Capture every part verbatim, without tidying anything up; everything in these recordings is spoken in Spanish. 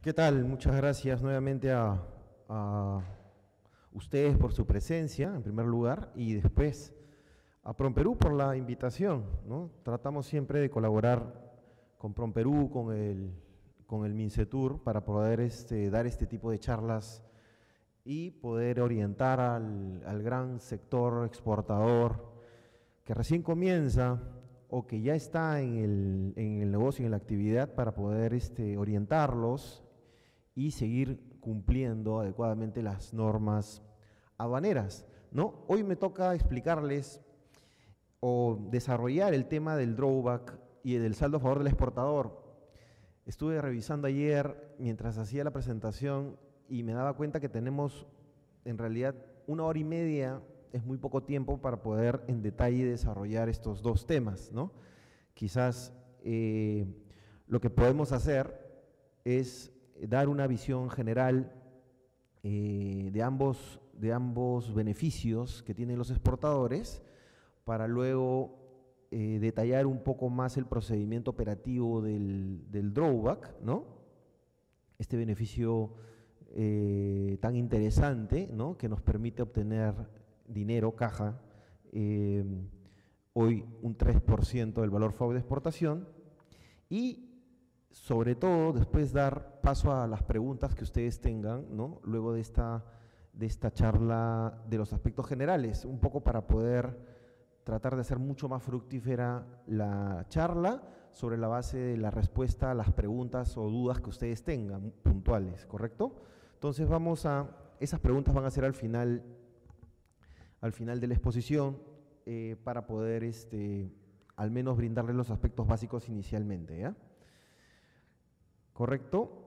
¿Qué tal? Muchas gracias nuevamente a, a ustedes por su presencia, en primer lugar, y después a PROMPERÚ por la invitación, ¿no? Tratamos siempre de colaborar con PROMPERÚ, con el, con el MINCETUR, para poder este, dar este tipo de charlas y poder orientar al, al gran sector exportador que recién comienza o que ya está en el, en el negocio, en la actividad, para poder este, orientarlos y seguir cumpliendo adecuadamente las normas aduaneras, ¿no? Hoy me toca explicarles o desarrollar el tema del drawback y del saldo a favor del exportador. Estuve revisando ayer mientras hacía la presentación y me daba cuenta que tenemos en realidad una hora y media, es muy poco tiempo para poder en detalle desarrollar estos dos temas, ¿no? Quizás eh, lo que podemos hacer es dar una visión general eh, de, ambos, de ambos beneficios que tienen los exportadores, para luego eh, detallar un poco más el procedimiento operativo del, del drawback, ¿no? Este beneficio eh, tan interesante, ¿no? Que nos permite obtener dinero, caja, eh, hoy un tres por ciento del valor F O B de exportación, y sobre todo después dar paso a las preguntas que ustedes tengan, ¿no? Luego de esta, de esta charla de los aspectos generales, un poco para poder tratar de hacer mucho más fructífera la charla sobre la base de la respuesta a las preguntas o dudas que ustedes tengan, puntuales, ¿correcto? Entonces vamos a, esas preguntas van a ser al final, al final de la exposición, eh, para poder este, al menos brindarles los aspectos básicos inicialmente, ¿ya? ¿Correcto?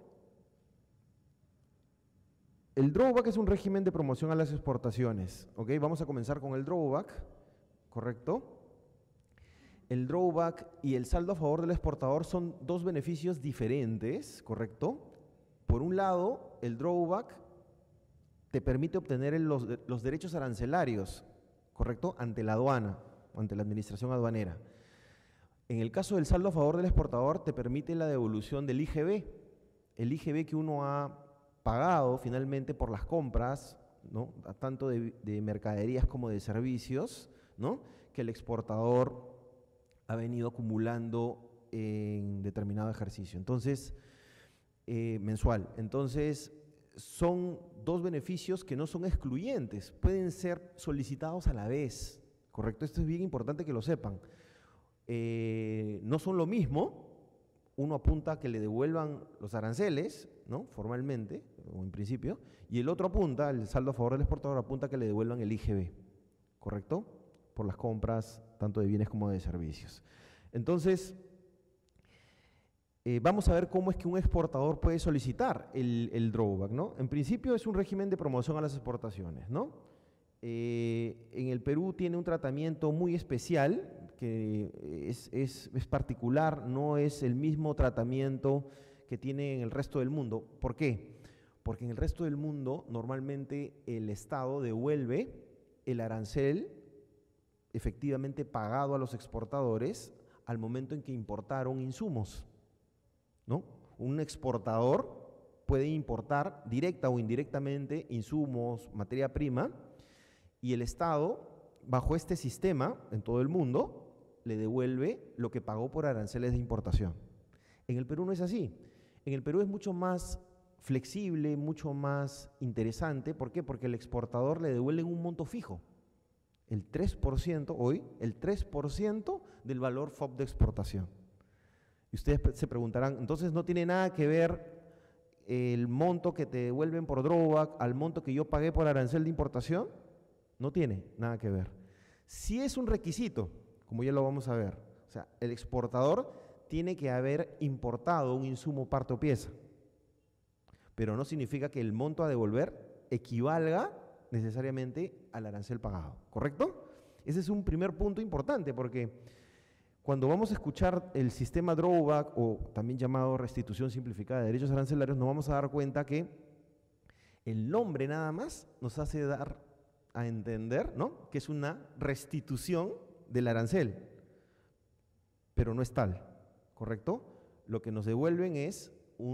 El drawback es un régimen de promoción a las exportaciones, ¿ok? Vamos a comenzar con el drawback, ¿correcto? El drawback y el saldo a favor del exportador son dos beneficios diferentes, ¿correcto? Por un lado, el drawback te permite obtener el, los, los derechos arancelarios, ¿correcto? Ante la aduana, ante la administración aduanera. En el caso del saldo a favor del exportador, te permite la devolución del I G B, el I G B que uno ha pagado finalmente por las compras, ¿no? Tanto de, de mercaderías como de servicios, ¿no? Que el exportador ha venido acumulando en determinado ejercicio. Entonces, eh, mensual. Entonces, son dos beneficios que no son excluyentes, pueden ser solicitados a la vez, ¿correcto? Esto es bien importante que lo sepan. Eh, no son lo mismo, uno apunta a que le devuelvan los aranceles, ¿no? Formalmente, o en principio, y el otro apunta, el saldo a favor del exportador apunta a que le devuelvan el I G B, ¿correcto? Por las compras tanto de bienes como de servicios. Entonces, eh, vamos a ver cómo es que un exportador puede solicitar el, el drawback, ¿no? En principio es un régimen de promoción a las exportaciones, ¿no? Eh, en el Perú tiene un tratamiento muy especial, que es, es, es particular, no es el mismo tratamiento que tiene en el resto del mundo. ¿Por qué? Porque en el resto del mundo normalmente el Estado devuelve el arancel efectivamente pagado a los exportadores al momento en que importaron insumos, ¿no? Un exportador puede importar directa o indirectamente insumos, materia prima, y el Estado, bajo este sistema, en todo el mundo, le devuelve lo que pagó por aranceles de importación. En el Perú no es así. En el Perú es mucho más flexible, mucho más interesante. ¿Por qué? Porque el exportador le devuelve un monto fijo. El tres por ciento, hoy, el tres por ciento del valor F O B de exportación. Y ustedes se preguntarán, entonces no tiene nada que ver el monto que te devuelven por drawback al monto que yo pagué por arancel de importación. No tiene nada que ver. Si es un requisito, como ya lo vamos a ver, o sea, el exportador tiene que haber importado un insumo parte o pieza, pero no significa que el monto a devolver equivalga necesariamente al arancel pagado, ¿correcto? Ese es un primer punto importante, porque cuando vamos a escuchar el sistema drawback, o también llamado restitución simplificada de derechos arancelarios, nos vamos a dar cuenta que el nombre nada más nos hace dar a entender, ¿no?, que es una restitución del arancel, pero no es tal, ¿correcto? Lo que nos devuelven es un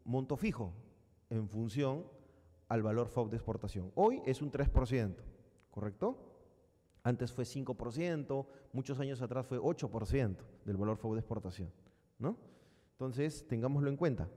monto fijo en función al valor F O B de exportación. Hoy es un tres por ciento, ¿correcto? Antes fue cinco por ciento, muchos años atrás fue ocho por ciento del valor F O B de exportación, ¿no? Entonces, tengámoslo en cuenta.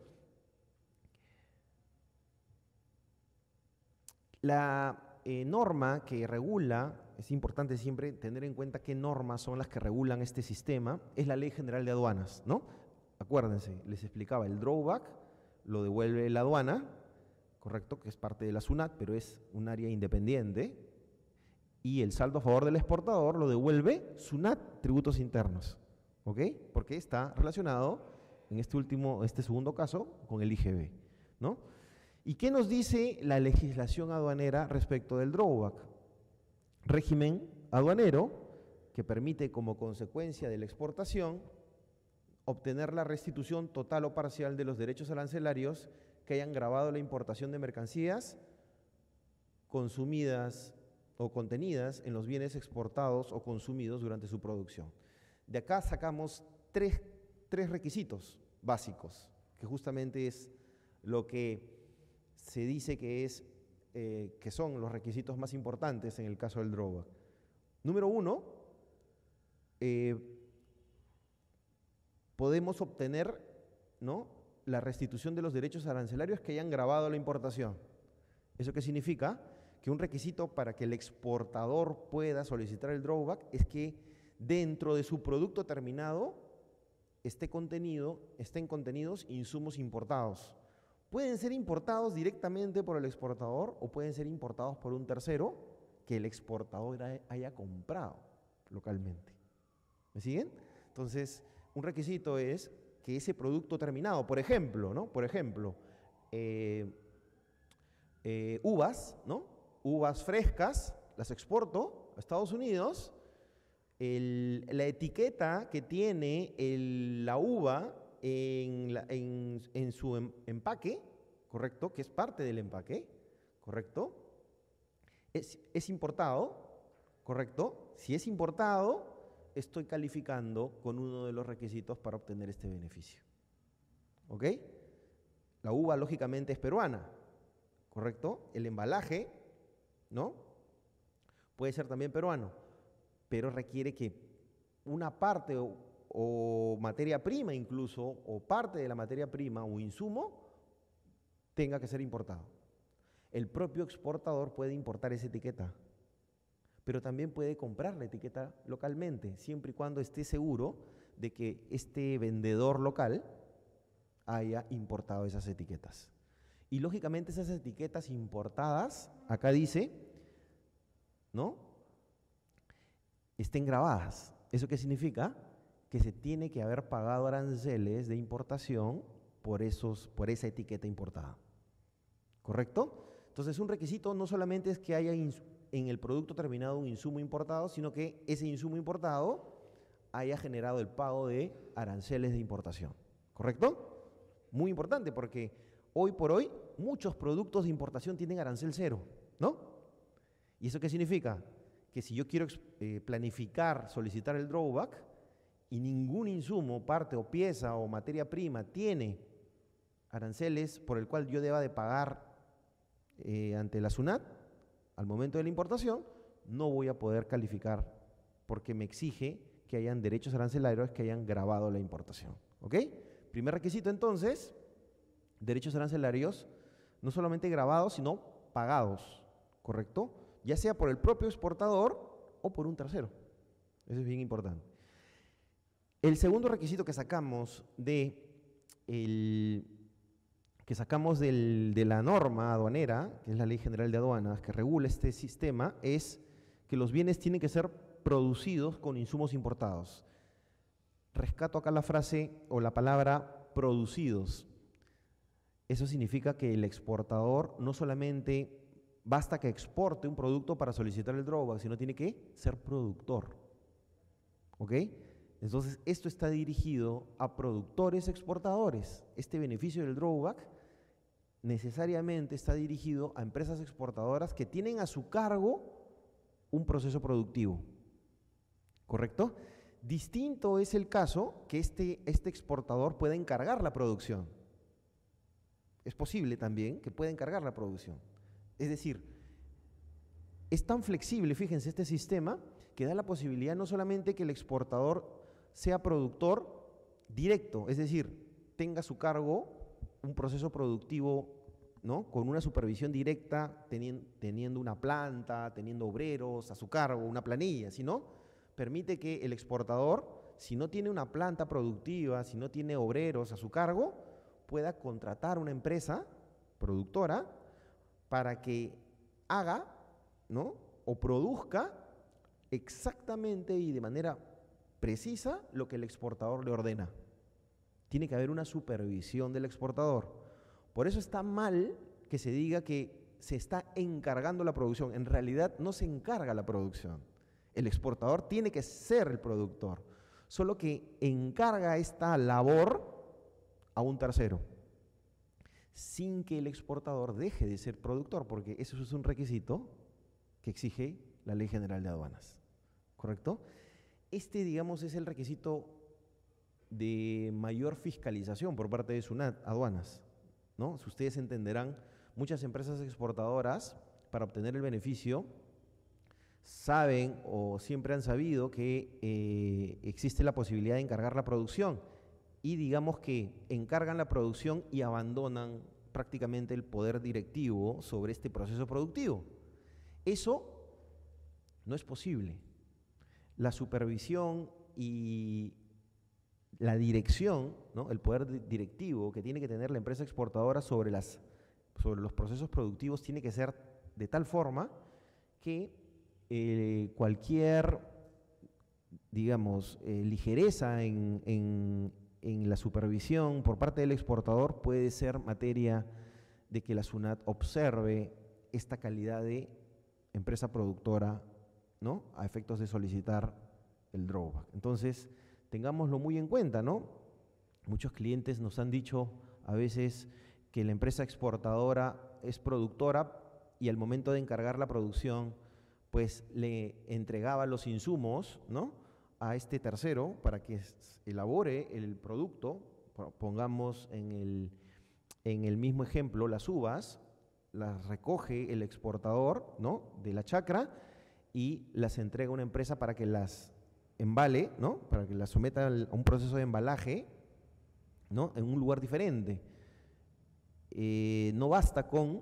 La eh, norma que regula, es importante siempre tener en cuenta qué normas son las que regulan este sistema, es la Ley General de Aduanas, ¿no? Acuérdense, les explicaba, el drawback lo devuelve la aduana, correcto, que es parte de la SUNAT, pero es un área independiente, y el saldo a favor del exportador lo devuelve SUNAT, tributos internos, ¿ok? Porque está relacionado, en este último, este segundo caso, con el I G B, ¿no? ¿Y qué nos dice la legislación aduanera respecto del drawback? Régimen aduanero que permite como consecuencia de la exportación obtener la restitución total o parcial de los derechos arancelarios que hayan gravado la importación de mercancías consumidas o contenidas en los bienes exportados o consumidos durante su producción. De acá sacamos tres, tres requisitos básicos, que justamente es lo que se dice que, es, eh, que son los requisitos más importantes en el caso del drawback. Número uno, eh, podemos obtener, ¿no?, la restitución de los derechos arancelarios que hayan gravado la importación. ¿Eso qué significa? Que un requisito para que el exportador pueda solicitar el drawback es que dentro de su producto terminado esté contenido, estén contenidos insumos importados. Pueden ser importados directamente por el exportador o pueden ser importados por un tercero que el exportador haya comprado localmente. ¿Me siguen? Entonces, un requisito es que ese producto terminado, por ejemplo, ¿no? Por ejemplo, eh, eh, uvas, ¿no? Uvas frescas, las exporto a Estados Unidos, el, la etiqueta que tiene el, la uva en, la, en, en su em, empaque, ¿correcto? Que es parte del empaque, ¿correcto? Es, es importado, ¿correcto? Si es importado, estoy calificando con uno de los requisitos para obtener este beneficio. ¿Ok? La uva lógicamente es peruana, ¿correcto? El embalaje, ¿no?, puede ser también peruano, pero requiere que una parte o, o materia prima incluso, o parte de la materia prima o insumo, tenga que ser importado. El propio exportador puede importar esa etiqueta, pero también puede comprar la etiqueta localmente, siempre y cuando esté seguro de que este vendedor local haya importado esas etiquetas. Y lógicamente esas etiquetas importadas, acá dice, ¿no?, estén grabadas. ¿Eso qué significa? Que se tiene que haber pagado aranceles de importación por, esos, por esa etiqueta importada. ¿Correcto? Entonces, un requisito no solamente es que haya en el producto terminado un insumo importado, sino que ese insumo importado haya generado el pago de aranceles de importación. ¿Correcto? Muy importante, porque hoy por hoy muchos productos de importación tienen arancel cero, ¿no? ¿Y eso qué significa? Que si yo quiero eh, planificar, solicitar el drawback y ningún insumo, parte o pieza o materia prima tiene aranceles por el cual yo deba de pagar eh, ante la SUNAT al momento de la importación, no voy a poder calificar porque me exige que hayan derechos arancelarios que hayan gravado la importación. ¿Ok? Primer requisito entonces, derechos arancelarios no solamente grabados, sino pagados, ¿correcto? Ya sea por el propio exportador o por un tercero. Eso es bien importante. El segundo requisito que sacamos de, el, que sacamos del, de la norma aduanera, que es la Ley General de Aduanas, que regula este sistema, es que los bienes tienen que ser producidos con insumos importados. Rescato acá la frase o la palabra producidos. Eso significa que el exportador no solamente basta que exporte un producto para solicitar el drawback, sino tiene que ser productor. ¿Ok? Entonces, esto está dirigido a productores exportadores. Este beneficio del drawback necesariamente está dirigido a empresas exportadoras que tienen a su cargo un proceso productivo. ¿Correcto? Distinto es el caso que este, este exportador pueda encargar la producción. es posible también que pueda encargar la producción. Es decir, es tan flexible, fíjense, este sistema, que da la posibilidad no solamente que el exportador sea productor directo, es decir, tenga a su cargo un proceso productivo, ¿no?, con una supervisión directa, teniendo, teniendo una planta, teniendo obreros a su cargo, una planilla, sino permite que el exportador, si no tiene una planta productiva, si no tiene obreros a su cargo, pueda contratar una empresa productora para que haga, ¿no?, o produzca exactamente y de manera precisa lo que el exportador le ordena. Tiene que haber una supervisión del exportador. Por eso está mal que se diga que se está encargando la producción. En realidad no se encarga la producción. El exportador tiene que ser el productor, solo que encarga esta labor a un tercero, sin que el exportador deje de ser productor, porque eso es un requisito que exige la Ley General de Aduanas, ¿correcto? Este, digamos, es el requisito de mayor fiscalización por parte de SUNAT, aduanas, ¿no? Si ustedes entenderán, muchas empresas exportadoras, para obtener el beneficio, saben o siempre han sabido que eh, existe la posibilidad de encargar la producción y digamos que encargan la producción y abandonan prácticamente el poder directivo sobre este proceso productivo. Eso no es posible. La supervisión y la dirección, ¿no?, el poder directivo que tiene que tener la empresa exportadora sobre, las, sobre los procesos productivos tiene que ser de tal forma que eh, cualquier, digamos, eh, ligereza en, en, en la supervisión por parte del exportador puede ser materia de que la SUNAT observe esta calidad de empresa productora, ¿no?, a efectos de solicitar el drawback. Entonces, tengámoslo muy en cuenta, ¿no? Muchos clientes nos han dicho a veces que la empresa exportadora es productora y al momento de encargar la producción, pues le entregaba los insumos, ¿no?, a este tercero para que elabore el producto. Pongamos en el, en el mismo ejemplo las uvas, las recoge el exportador, ¿no?, de la chacra y las entrega a una empresa para que las embale, ¿no?, para que las someta a un proceso de embalaje, ¿no?, en un lugar diferente. Eh, no basta con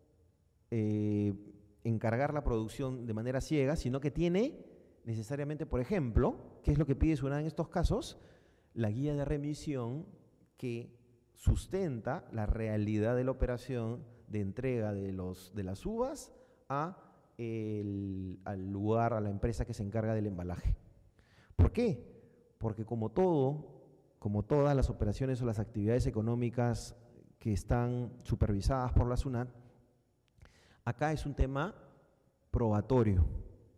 eh, encargar la producción de manera ciega, sino que tiene necesariamente, por ejemplo, ¿qué es lo que pide SUNAT en estos casos? La guía de remisión que sustenta la realidad de la operación de entrega de, los, de las uvas a el, al lugar, a la empresa que se encarga del embalaje. ¿Por qué? Porque como todo, como todas las operaciones o las actividades económicas que están supervisadas por la SUNAT, acá es un tema probatorio.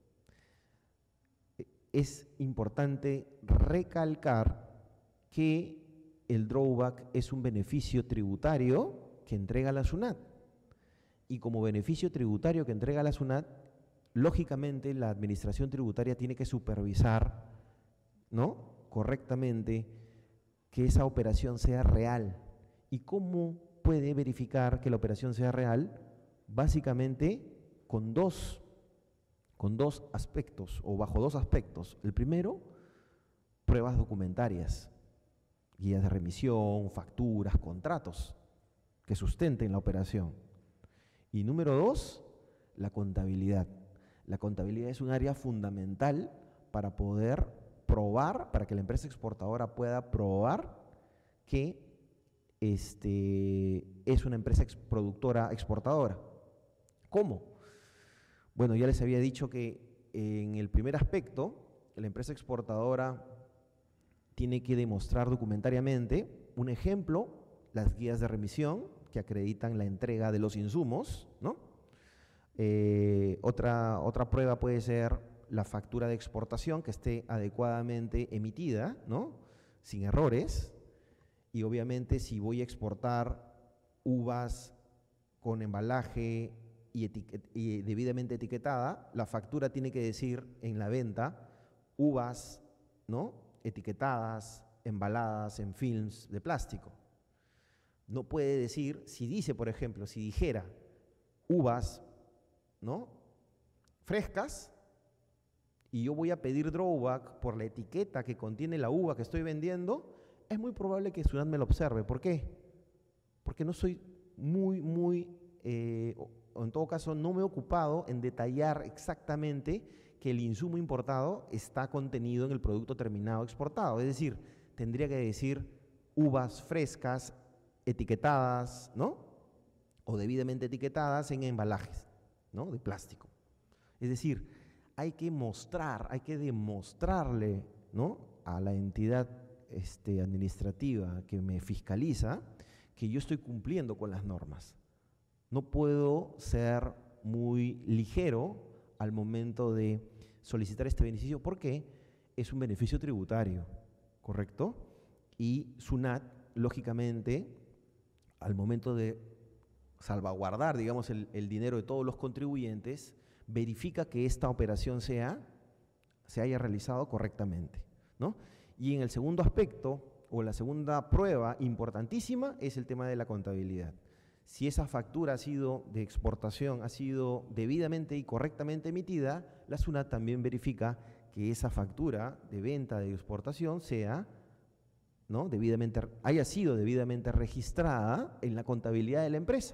Es importante recalcar que el drawback es un beneficio tributario que entrega la SUNAT. Y como beneficio tributario que entrega la SUNAT, lógicamente la administración tributaria tiene que supervisar, ¿no?, correctamente que esa operación sea real. ¿Y cómo puede verificar que la operación sea real? Básicamente con dos, con dos aspectos o bajo dos aspectos. El primero, pruebas documentarias, guías de remisión, facturas, contratos que sustenten la operación. Y número dos, la contabilidad. La contabilidad es un área fundamental para poder probar, para que la empresa exportadora pueda probar que este, es una empresa ex productora exportadora. ¿Cómo? Bueno, ya les había dicho que en el primer aspecto, la empresa exportadora tiene que demostrar documentariamente, un ejemplo, las guías de remisión que acreditan la entrega de los insumos, ¿no? Eh, otra, otra prueba puede ser la factura de exportación que esté adecuadamente emitida, ¿no?, sin errores. Y obviamente si voy a exportar uvas con embalaje y, y debidamente etiquetada, la factura tiene que decir en la venta uvas, ¿no?, etiquetadas, embaladas en films de plástico. no puede decir, si dice, por ejemplo, si dijera uvas, ¿no?, frescas, y yo voy a pedir drawback por la etiqueta que contiene la uva que estoy vendiendo, es muy probable que SUNAT me lo observe. ¿Por qué? Porque no soy muy, muy, eh, o, o en todo caso no me he ocupado en detallar exactamente que el insumo importado está contenido en el producto terminado exportado. Es decir, tendría que decir uvas frescas etiquetadas, ¿no?, o debidamente etiquetadas en embalajes, ¿no?, de plástico. Es decir, hay que mostrar, hay que demostrarle, ¿no?, a la entidad este, administrativa que me fiscaliza que yo estoy cumpliendo con las normas. No puedo ser muy ligero al momento de solicitar este beneficio porque es un beneficio tributario, ¿correcto? Y SUNAT, lógicamente, al momento de salvaguardar, digamos, el, el dinero de todos los contribuyentes, verifica que esta operación sea, se haya realizado correctamente, ¿no? Y en el segundo aspecto, o la segunda prueba importantísima, es el tema de la contabilidad. Si esa factura ha sido de exportación, ha sido debidamente y correctamente emitida, la SUNAT también verifica que esa factura de venta de exportación sea, ¿no?, debidamente, haya sido debidamente registrada en la contabilidad de la empresa.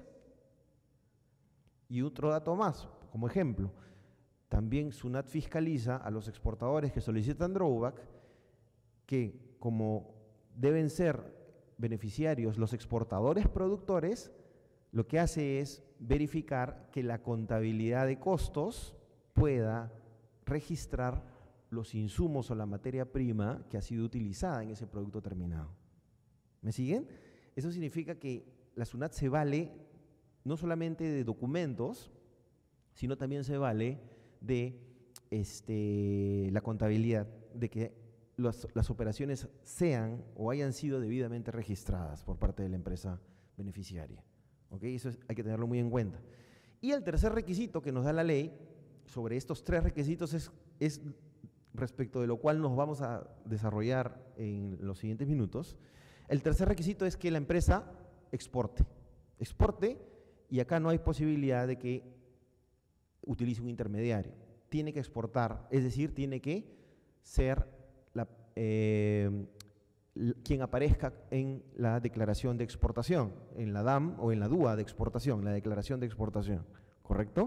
Y otro dato más, como ejemplo, también SUNAT fiscaliza a los exportadores que solicitan drawback que, como deben ser beneficiarios los exportadores productores, lo que hace es verificar que la contabilidad de costos pueda registrar los insumos o la materia prima que ha sido utilizada en ese producto terminado. ¿Me siguen? Eso significa que la SUNAT se vale no solamente de documentos, sino también se vale de este, la contabilidad, de que las, las operaciones sean o hayan sido debidamente registradas por parte de la empresa beneficiaria. ¿Ok? Eso es, hay que tenerlo muy en cuenta. Y el tercer requisito que nos da la ley sobre estos tres requisitos es, es respecto de lo cual nos vamos a desarrollar en los siguientes minutos. El tercer requisito es que la empresa exporte. Exporte, y acá no hay posibilidad de que utilice un intermediario. Tiene que exportar, es decir, tiene que ser la, eh, quien aparezca en la declaración de exportación, en la D A M o en la D U A de exportación, la declaración de exportación, ¿correcto?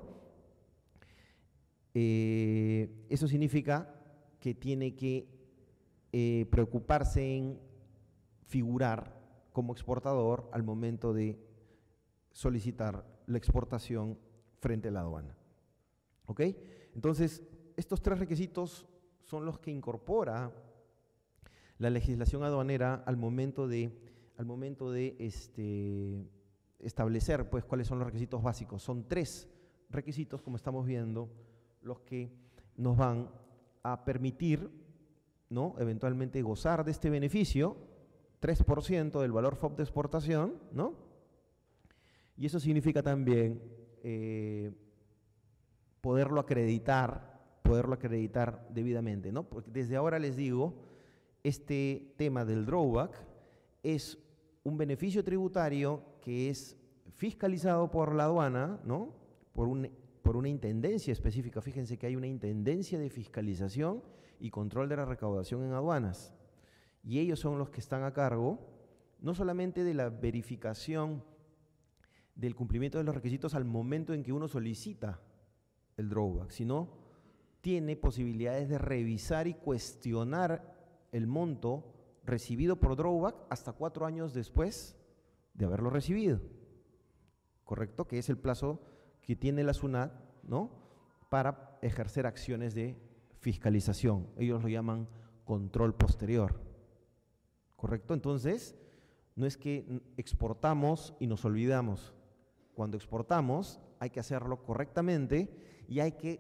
Eh, eso significa que tiene que eh, preocuparse en figurar como exportador al momento de solicitar la exportación frente a la aduana. ¿Ok? Entonces, estos tres requisitos son los que incorpora la legislación aduanera al momento de, al momento de este, establecer pues, cuáles son los requisitos básicos. Son tres requisitos, como estamos viendo, los que nos van a permitir, ¿no?, eventualmente gozar de este beneficio, tres por ciento del valor F O B de exportación, ¿no? Y eso significa también eh, poderlo acreditar, poderlo acreditar debidamente, ¿no? Porque desde ahora les digo, este tema del drawback es un beneficio tributario que es fiscalizado por la aduana, ¿no?, por, un, por una intendencia específica. Fíjense que hay una intendencia de fiscalización y control de la recaudación en aduanas. Y ellos son los que están a cargo no solamente de la verificación del cumplimiento de los requisitos al momento en que uno solicita el drawback, sino tiene posibilidades de revisar y cuestionar el monto recibido por drawback hasta cuatro años después de haberlo recibido, ¿correcto? Que es el plazo que tiene la SUNAT, ¿no?, para ejercer acciones de fiscalización. Ellos lo llaman control posterior, ¿correcto? Entonces, no es que exportamos y nos olvidamos. Cuando exportamos hay que hacerlo correctamente y hay que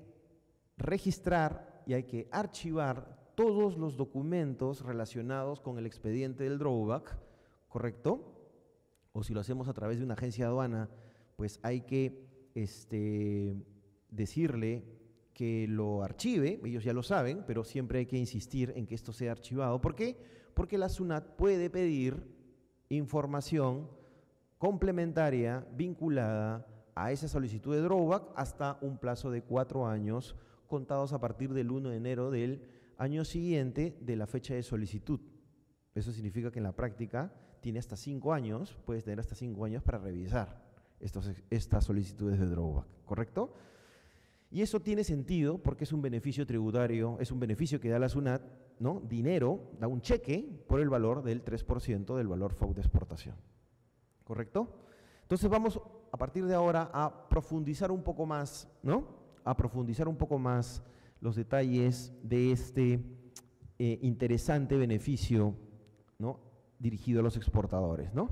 registrar y hay que archivar todos los documentos relacionados con el expediente del drawback, ¿correcto? O si lo hacemos a través de una agencia de aduana, pues hay que este, decirle que lo archive, ellos ya lo saben, pero siempre hay que insistir en que esto sea archivado. ¿Por qué? Porque la SUNAT puede pedir información complementaria vinculada a esa solicitud de drawback hasta un plazo de cuatro años contados a partir del primero de enero del año siguiente de la fecha de solicitud. Eso significa que en la práctica tiene hasta cinco años, puedes tener hasta cinco años para revisar estos, estas solicitudes de drawback, ¿correcto? Y eso tiene sentido porque es un beneficio tributario, es un beneficio que da la SUNAT, ¿no? Dinero, da un cheque por el valor del tres por ciento del valor F O B de exportación, ¿correcto? Entonces vamos a partir de ahora a profundizar un poco más, ¿no? A profundizar un poco más los detalles de este eh, interesante beneficio, ¿no? Dirigido a los exportadores, ¿no?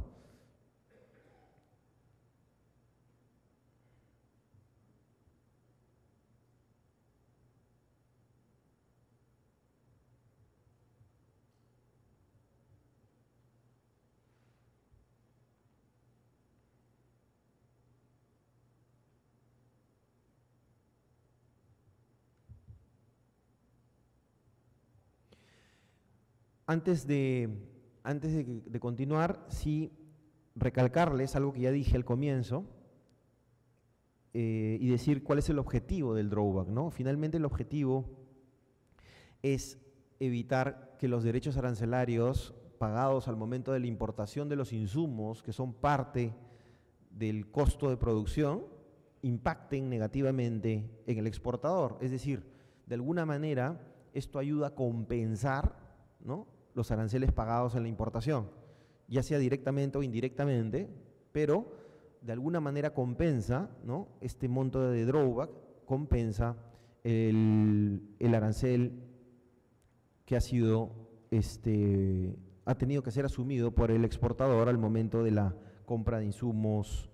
Antes de, antes de, de continuar, sí recalcarles algo que ya dije al comienzo eh, y decir cuál es el objetivo del drawback, ¿no? Finalmente el objetivo es evitar que los derechos arancelarios pagados al momento de la importación de los insumos, que son parte del costo de producción, impacten negativamente en el exportador. Es decir, de alguna manera esto ayuda a compensar, ¿no?, los aranceles pagados en la importación, ya sea directamente o indirectamente, pero de alguna manera compensa, ¿no?, este monto de drawback, compensa el, el arancel que ha sido, este, ha tenido que ser asumido por el exportador al momento de la compra de insumos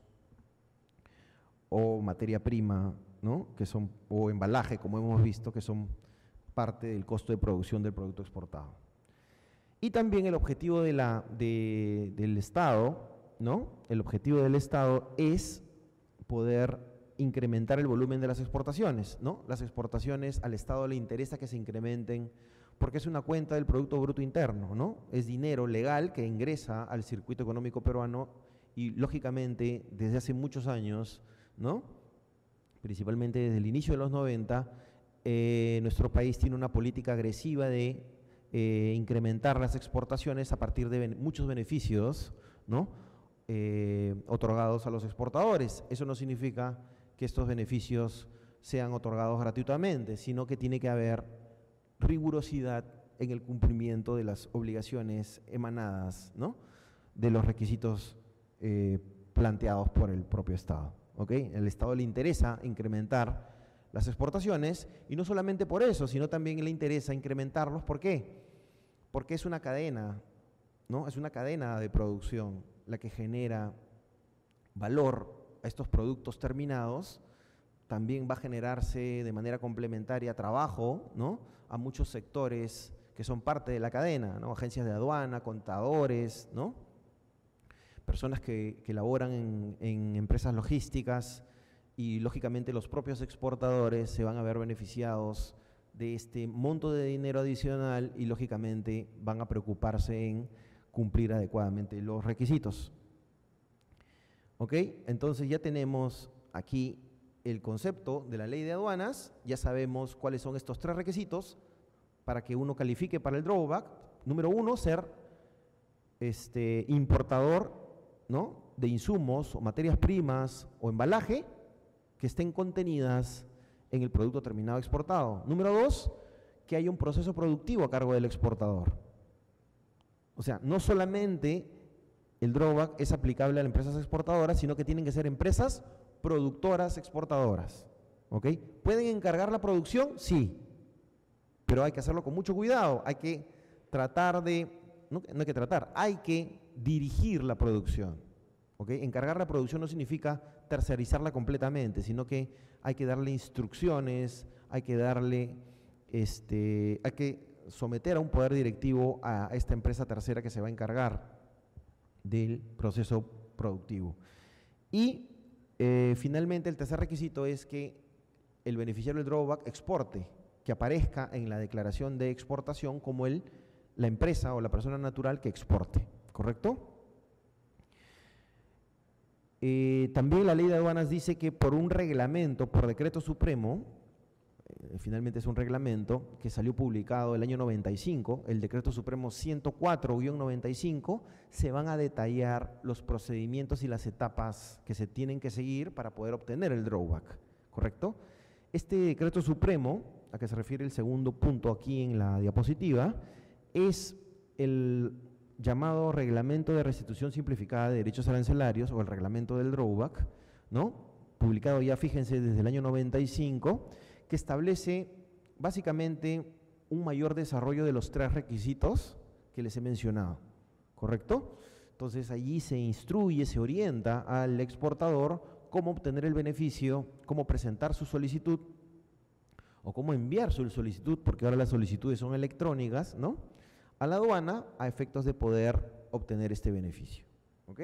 o materia prima, ¿no?, que son, o embalaje, como hemos visto, que son parte del costo de producción del producto exportado. Y también el objetivo de la, de, del Estado, ¿no? El objetivo del Estado es poder incrementar el volumen de las exportaciones, ¿no? Las exportaciones al Estado le interesa que se incrementen porque es una cuenta del Producto Bruto Interno, ¿no? Es dinero legal que ingresa al circuito económico peruano y, lógicamente, desde hace muchos años, ¿no?, principalmente desde el inicio de los noventa, eh, nuestro país tiene una política agresiva de Eh, incrementar las exportaciones a partir de ben- muchos beneficios, ¿no?, eh, otorgados a los exportadores. Eso no significa que estos beneficios sean otorgados gratuitamente, sino que tiene que haber rigurosidad en el cumplimiento de las obligaciones emanadas, ¿no?, de los requisitos eh, planteados por el propio Estado, ¿ok? El Estado le interesa incrementar las exportaciones, y no solamente por eso, sino también le interesa incrementarlos. ¿Por qué? Porque es una cadena, ¿no? Es una cadena de producción la que genera valor a estos productos terminados. También va a generarse de manera complementaria trabajo, ¿no?, a muchos sectores que son parte de la cadena, ¿no?, agencias de aduana, contadores, ¿no?, personas que, que laboran en, en empresas logísticas. Y, lógicamente, los propios exportadores se van a ver beneficiados de este monto de dinero adicional y, lógicamente, van a preocuparse en cumplir adecuadamente los requisitos. ¿Ok? Entonces ya tenemos aquí el concepto de la ley de aduanas, ya sabemos cuáles son estos tres requisitos para que uno califique para el drawback. Número uno, ser este, importador, ¿no?, de insumos o materias primas o embalaje que estén contenidas en el producto terminado exportado. Número dos, que haya un proceso productivo a cargo del exportador. O sea, no solamente el drawback es aplicable a las empresas exportadoras, sino que tienen que ser empresas productoras exportadoras, ¿ok? ¿Pueden encargar la producción? Sí, pero hay que hacerlo con mucho cuidado. Hay que tratar de, no, no hay que tratar, hay que dirigir la producción, ¿ok? Encargar la producción no significa tercerizarla completamente, sino que hay que darle instrucciones, hay que darle, este, hay que someter a un poder directivo a esta empresa tercera que se va a encargar del proceso productivo. Y eh, finalmente el tercer requisito es que el beneficiario del drawback exporte, que aparezca en la declaración de exportación como el, la empresa o la persona natural que exporte, ¿correcto? Eh, también la ley de aduanas dice que por un reglamento, por decreto supremo, eh, finalmente es un reglamento que salió publicado el año noventa y cinco, el decreto supremo ciento cuatro guión noventa y cinco, se van a detallar los procedimientos y las etapas que se tienen que seguir para poder obtener el drawback, ¿correcto? Este decreto supremo, a que se refiere el segundo punto aquí en la diapositiva, es el llamado Reglamento de Restitución Simplificada de Derechos Arancelarios, o el Reglamento del Drawback, ¿no? Publicado ya, fíjense, desde el año noventa y cinco, que establece básicamente un mayor desarrollo de los tres requisitos que les he mencionado, ¿correcto? Entonces allí se instruye, se orienta al exportador cómo obtener el beneficio, cómo presentar su solicitud o cómo enviar su solicitud, porque ahora las solicitudes son electrónicas, ¿no?, a la aduana a efectos de poder obtener este beneficio. ¿Ok?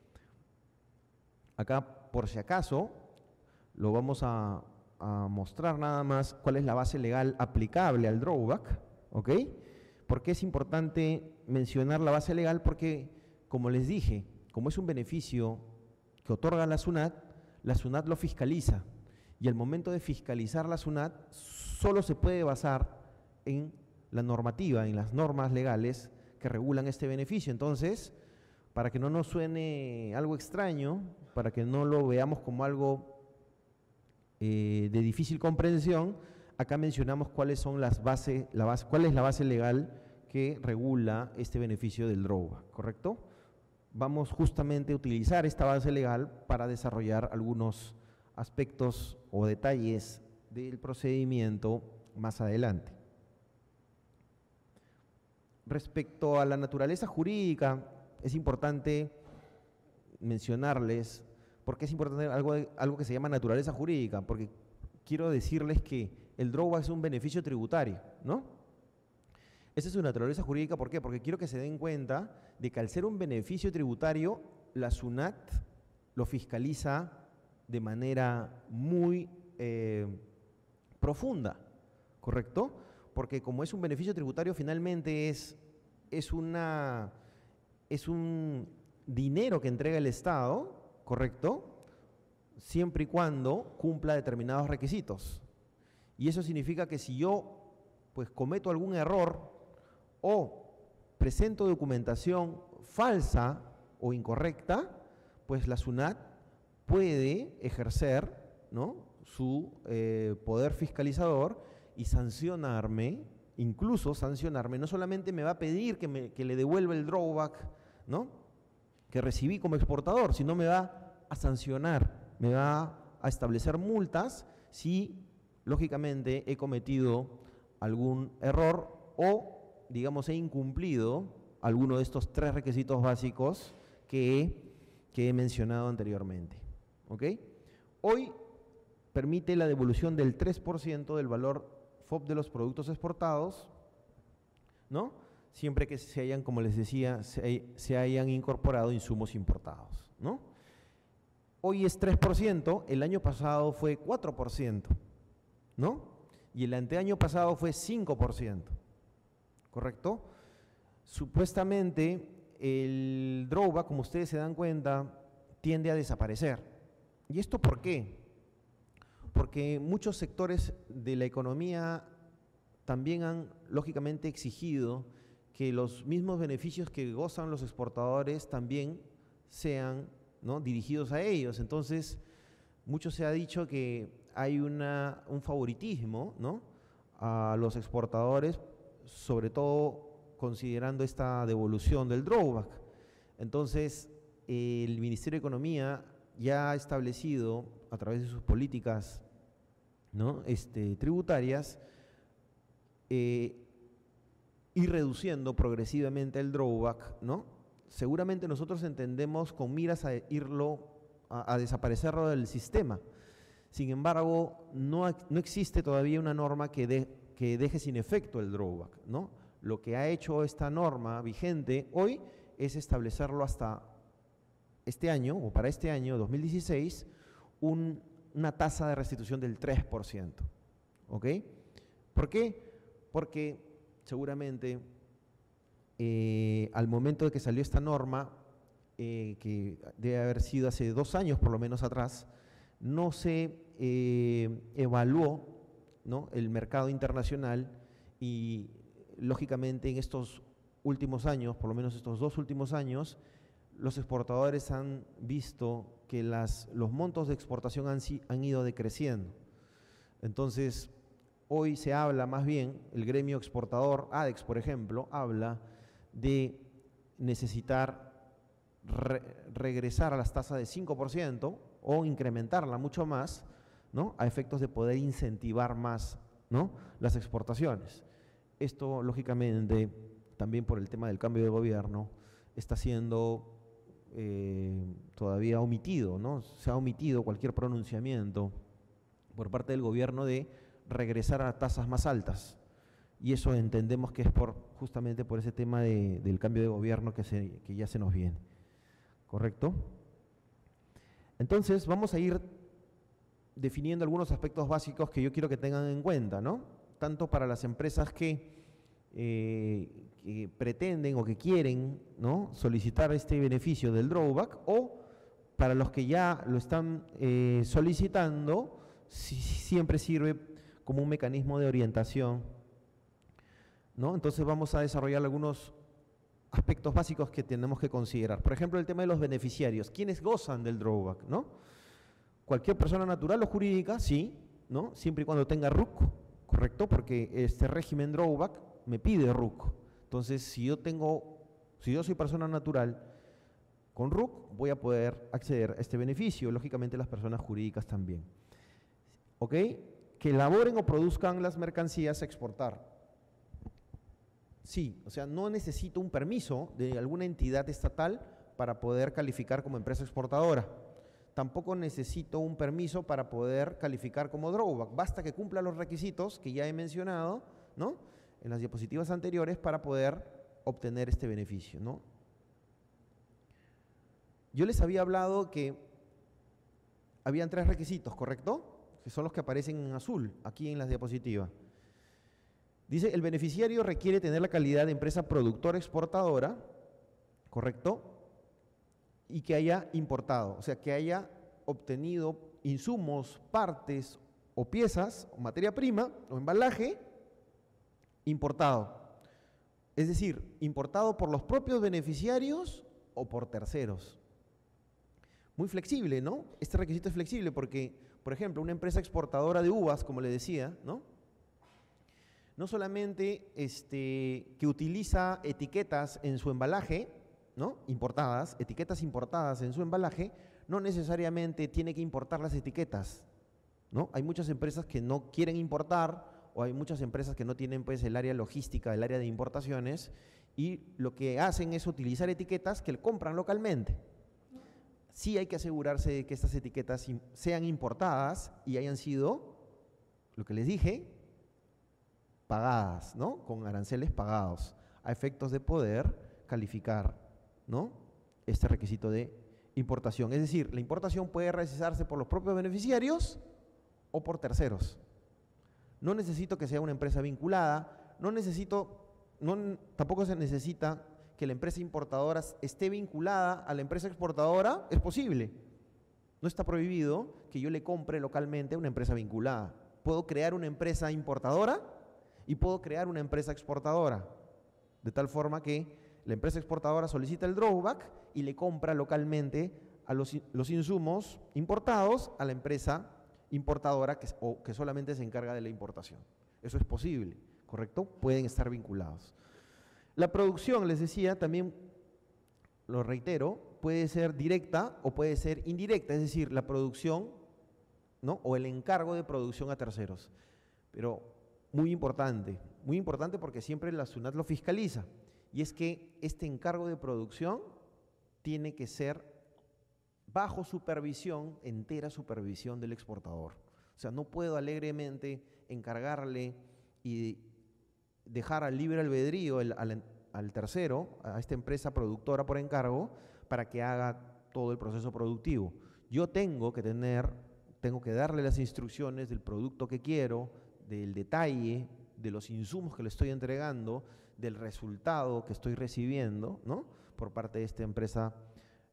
Acá, por si acaso, lo vamos a, a mostrar nada más cuál es la base legal aplicable al drawback. ¿Ok? ¿Por qué es importante mencionar la base legal? Porque, como les dije, como es un beneficio que otorga la SUNAT, la SUNAT lo fiscaliza. Y al momento de fiscalizar la SUNAT, solo se puede basar en la normativa, en las normas legales que regulan este beneficio. Entonces, para que no nos suene algo extraño, para que no lo veamos como algo eh, de difícil comprensión, acá mencionamos cuáles son las bases, la base, cuál es la base legal que regula este beneficio del drawback, ¿correcto? Vamos justamente a utilizar esta base legal para desarrollar algunos aspectos o detalles del procedimiento más adelante. Respecto a la naturaleza jurídica, es importante mencionarles, porque es importante algo, algo que se llama naturaleza jurídica, porque quiero decirles que el drawback es un beneficio tributario, ¿no? Esa es su naturaleza jurídica, ¿por qué? Porque quiero que se den cuenta de que al ser un beneficio tributario, la SUNAT lo fiscaliza de manera muy eh, profunda, ¿correcto? Porque como es un beneficio tributario, finalmente es, es, una, es un dinero que entrega el Estado, ¿correcto? Siempre y cuando cumpla determinados requisitos. Y eso significa que si yo pues, cometo algún error o presento documentación falsa o incorrecta, pues la SUNAT puede ejercer, ¿no?, su eh, poder fiscalizador y sancionarme, incluso sancionarme, no solamente me va a pedir que, me, que le devuelva el drawback, ¿no?, que recibí como exportador, sino me va a sancionar, me va a establecer multas si, lógicamente, he cometido algún error o, digamos, he incumplido alguno de estos tres requisitos básicos que he, que he mencionado anteriormente. ¿Ok? Hoy permite la devolución del tres por ciento del valor F O B de los productos exportados, ¿no?, siempre que se hayan, como les decía, se, se hayan incorporado insumos importados, ¿no? Hoy es tres por ciento, el año pasado fue cuatro por ciento, ¿no? Y el anteaño pasado fue cinco por ciento, ¿correcto? Supuestamente el drawback, como ustedes se dan cuenta, tiende a desaparecer. ¿Y esto por qué? Porque muchos sectores de la economía también han, lógicamente, exigido que los mismos beneficios que gozan los exportadores también sean, ¿no?, dirigidos a ellos. Entonces, mucho se ha dicho que hay una, un favoritismo, ¿no?, a los exportadores, sobre todo considerando esta devolución del drawback. Entonces, el Ministerio de Economía ya ha establecido, a través de sus políticas, ¿no?, este, tributarias, eh, ir reduciendo progresivamente el drawback, ¿no? Seguramente nosotros entendemos con miras a irlo, a, a desaparecerlo del sistema. Sin embargo, no, no existe todavía una norma que, de, que deje sin efecto el drawback, ¿no? Lo que ha hecho esta norma vigente hoy es establecerlo hasta este año, o para este año, dos mil dieciséis, un, una tasa de restitución del tres por ciento. ¿Ok? ¿Por qué? Porque seguramente eh, al momento de que salió esta norma, eh, que debe haber sido hace dos años por lo menos atrás, no se eh, evaluó, ¿no?, el mercado internacional y lógicamente en estos últimos años, por lo menos estos dos últimos años, los exportadores han visto que las, los montos de exportación han, han ido decreciendo. Entonces, hoy se habla más bien, el gremio exportador, ADEX por ejemplo, habla de necesitar re, regresar a las tasas de cinco por ciento o incrementarla mucho más, ¿no?, a efectos de poder incentivar más, ¿no?, las exportaciones. Esto, lógicamente, también por el tema del cambio de gobierno, está siendo eh, todavía omitido, ¿no? Se ha omitido cualquier pronunciamiento por parte del gobierno de regresar a tasas más altas. Y eso entendemos que es por justamente por ese tema de, del cambio de gobierno que, se, que ya se nos viene. ¿Correcto? Entonces, vamos a ir definiendo algunos aspectos básicos que yo quiero que tengan en cuenta, ¿no? Tanto para las empresas que, eh, que pretenden o que quieren, ¿no?, solicitar este beneficio del drawback, o para los que ya lo están eh, solicitando, si, siempre sirve como un mecanismo de orientación, ¿no? Entonces vamos a desarrollar algunos aspectos básicos que tenemos que considerar. Por ejemplo, el tema de los beneficiarios. ¿Quiénes gozan del drawback, no? Cualquier persona natural o jurídica, sí, ¿no?, siempre y cuando tenga R U C, ¿correcto? Porque este régimen drawback me pide R U C. Entonces, si yo tengo, si yo soy persona natural con R U C, voy a poder acceder a este beneficio. Lógicamente, las personas jurídicas también. ¿Ok? Que elaboren o produzcan las mercancías a exportar. Sí, o sea, no necesito un permiso de alguna entidad estatal para poder calificar como empresa exportadora. Tampoco necesito un permiso para poder calificar como drawback. Basta que cumpla los requisitos que ya he mencionado, ¿no?, en las diapositivas anteriores para poder obtener este beneficio, ¿no? Yo les había hablado que habían tres requisitos, ¿correcto?, que son los que aparecen en azul aquí en las diapositivas. Dice, el beneficiario requiere tener la calidad de empresa productora exportadora, ¿correcto?, y que haya importado, o sea, que haya obtenido insumos, partes o piezas, o materia prima, o embalaje, importado. Es decir, importado por los propios beneficiarios o por terceros. Muy flexible, ¿no? Este requisito es flexible porque, por ejemplo, una empresa exportadora de uvas, como le decía, ¿no?, no solamente este, que utiliza etiquetas en su embalaje, ¿no?, importadas, etiquetas importadas en su embalaje, no necesariamente tiene que importar las etiquetas, ¿no? Hay muchas empresas que no quieren importar, o hay muchas empresas que no tienen pues el área logística, el área de importaciones, y lo que hacen es utilizar etiquetas que compran localmente. Sí hay que asegurarse de que estas etiquetas sean importadas y hayan sido, lo que les dije, pagadas, ¿no?, con aranceles pagados, a efectos de poder calificar, ¿no?, este requisito de importación. Es decir, la importación puede realizarse por los propios beneficiarios o por terceros. No necesito que sea una empresa vinculada, no necesito, no, tampoco se necesita que la empresa importadora esté vinculada a la empresa exportadora, es posible. No está prohibido que yo le compre localmente a una empresa vinculada. Puedo crear una empresa importadora y puedo crear una empresa exportadora, de tal forma que la empresa exportadora solicita el drawback y le compra localmente a los, los insumos importados a la empresa importadora que, o que solamente se encarga de la importación. Eso es posible, ¿correcto? Pueden estar vinculados. La producción, les decía, también, lo reitero, puede ser directa o puede ser indirecta, es decir, la producción, ¿no?, o el encargo de producción a terceros. Pero muy importante, muy importante porque siempre la SUNAT lo fiscaliza, y es que este encargo de producción tiene que ser bajo supervisión, entera supervisión del exportador. O sea, no puedo alegremente encargarle y dejar al libre albedrío el, al, al tercero, a esta empresa productora por encargo, para que haga todo el proceso productivo. Yo tengo que tener, tengo que darle las instrucciones del producto que quiero, del detalle, de los insumos que le estoy entregando, del resultado que estoy recibiendo, ¿no?, por parte de esta empresa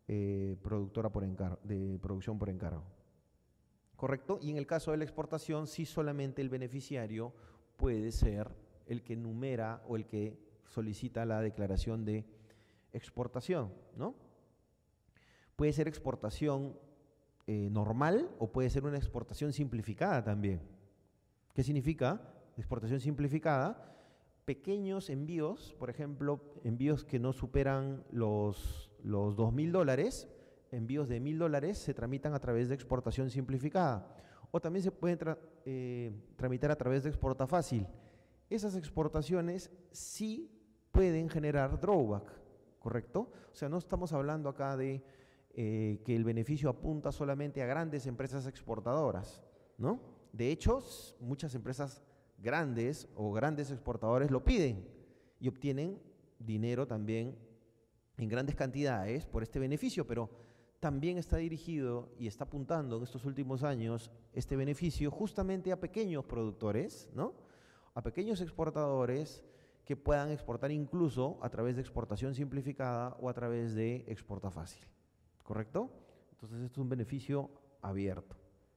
eh, productora por encargo, de producción por encargo. ¿Correcto? Y en el caso de la exportación, sí solamente el beneficiario puede ser el que numera o el que solicita la declaración de exportación, ¿no? Puede ser exportación eh, normal o puede ser una exportación simplificada también. ¿Qué significa? Exportación simplificada, pequeños envíos, por ejemplo, envíos que no superan los, los dos mil dólares, envíos de mil dólares se tramitan a través de exportación simplificada. O también se pueden tra eh, tramitar a través de exporta fácil. Esas exportaciones sí pueden generar drawback, ¿correcto? O sea, no estamos hablando acá de eh, que el beneficio apunta solamente a grandes empresas exportadoras, ¿no? De hecho, muchas empresas grandes o grandes exportadores lo piden y obtienen dinero también en grandes cantidades por este beneficio, pero también está dirigido y está apuntando en estos últimos años este beneficio justamente a pequeños productores, ¿no? A pequeños exportadores que puedan exportar incluso a través de exportación simplificada o a través de exporta fácil, ¿correcto? Entonces esto es un beneficio abierto.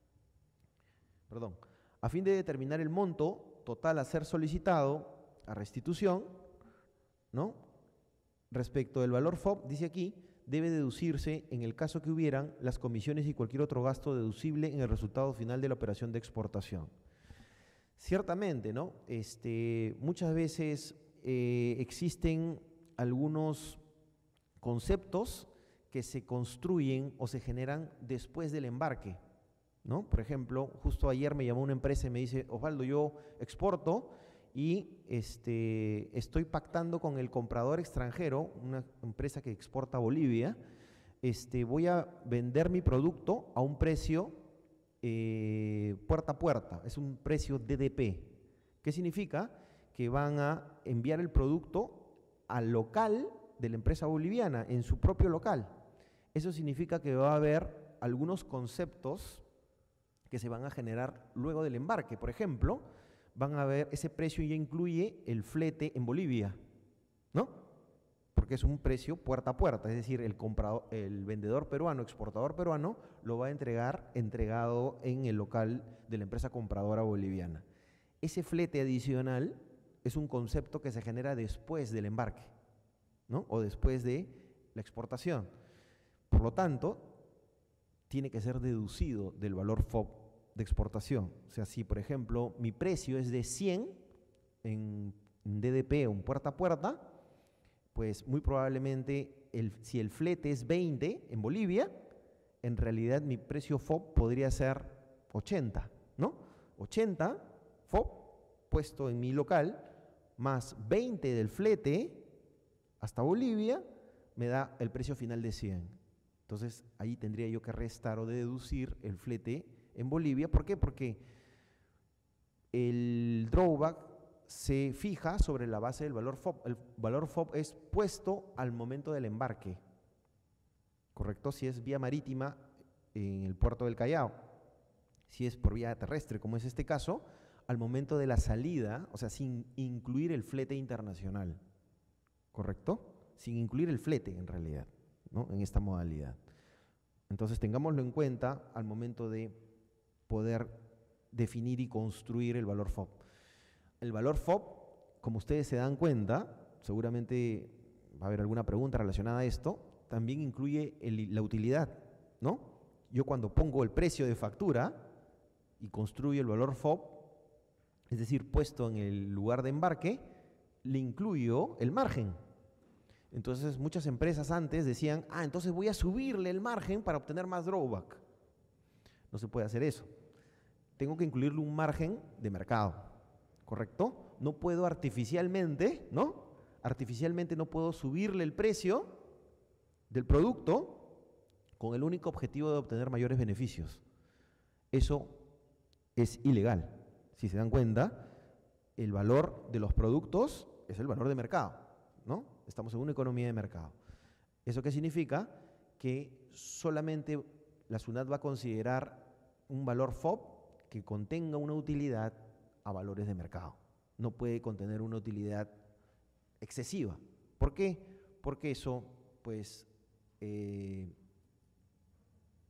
Perdón. A fin de determinar el monto total a ser solicitado a restitución, ¿no? Respecto del valor F O B, dice aquí, debe deducirse, en el caso que hubieran, las comisiones y cualquier otro gasto deducible en el resultado final de la operación de exportación. Ciertamente, ¿no? Este, muchas veces eh, existen algunos conceptos que se construyen o se generan después del embarque, ¿no? Por ejemplo, justo ayer me llamó una empresa y me dice, Osvaldo, yo exporto y este, estoy pactando con el comprador extranjero, una empresa que exporta a Bolivia, este, voy a vender mi producto a un precio eh, puerta a puerta, es un precio D D P. ¿Qué significa? Que van a enviar el producto al local de la empresa boliviana, en su propio local. Eso significa que va a haber algunos conceptos que se van a generar luego del embarque. Por ejemplo, van a ver, ese precio ya incluye el flete en Bolivia, ¿no? Porque es un precio puerta a puerta, es decir, el comprador, el vendedor peruano, exportador peruano, lo va a entregar entregado en el local de la empresa compradora boliviana. Ese flete adicional es un concepto que se genera después del embarque, ¿no? O después de la exportación. Por lo tanto, tiene que ser deducido del valor F O B de exportación. O sea, si por ejemplo mi precio es de cien en D D P o en puerta a puerta, pues muy probablemente el, si el flete es veinte en Bolivia, en realidad mi precio F O B podría ser ochenta, ¿no? ochenta F O B puesto en mi local más veinte del flete hasta Bolivia me da el precio final de cien. Entonces ahí tendría yo que restar o deducir el flete en Bolivia. ¿Por qué? Porque el drawback se fija sobre la base del valor F O B. El valor F O B es puesto al momento del embarque, ¿correcto? Si es vía marítima en el puerto del Callao, si es por vía terrestre, como es este caso, al momento de la salida, o sea, sin incluir el flete internacional, ¿correcto? Sin incluir el flete en realidad, ¿no? En esta modalidad. Entonces tengámoslo en cuenta al momento de poder definir y construir el valor F O B. El valor F O B, como ustedes se dan cuenta, seguramente va a haber alguna pregunta relacionada a esto, también incluye el, la utilidad, ¿no? Yo cuando pongo el precio de factura y construyo el valor F O B, es decir, puesto en el lugar de embarque, le incluyo el margen. Entonces muchas empresas antes decían, ah, entonces voy a subirle el margen para obtener más drawback. No se puede hacer eso. Tengo que incluirle un margen de mercado, ¿correcto? No puedo artificialmente, ¿no? Artificialmente no puedo subirle el precio del producto con el único objetivo de obtener mayores beneficios. Eso es ilegal. Si se dan cuenta, el valor de los productos es el valor de mercado, ¿no? Estamos en una economía de mercado. ¿Eso qué significa? Que solamente la SUNAT va a considerar un valor F O B que contenga una utilidad a valores de mercado. No puede contener una utilidad excesiva. ¿Por qué? Porque eso, pues, eh,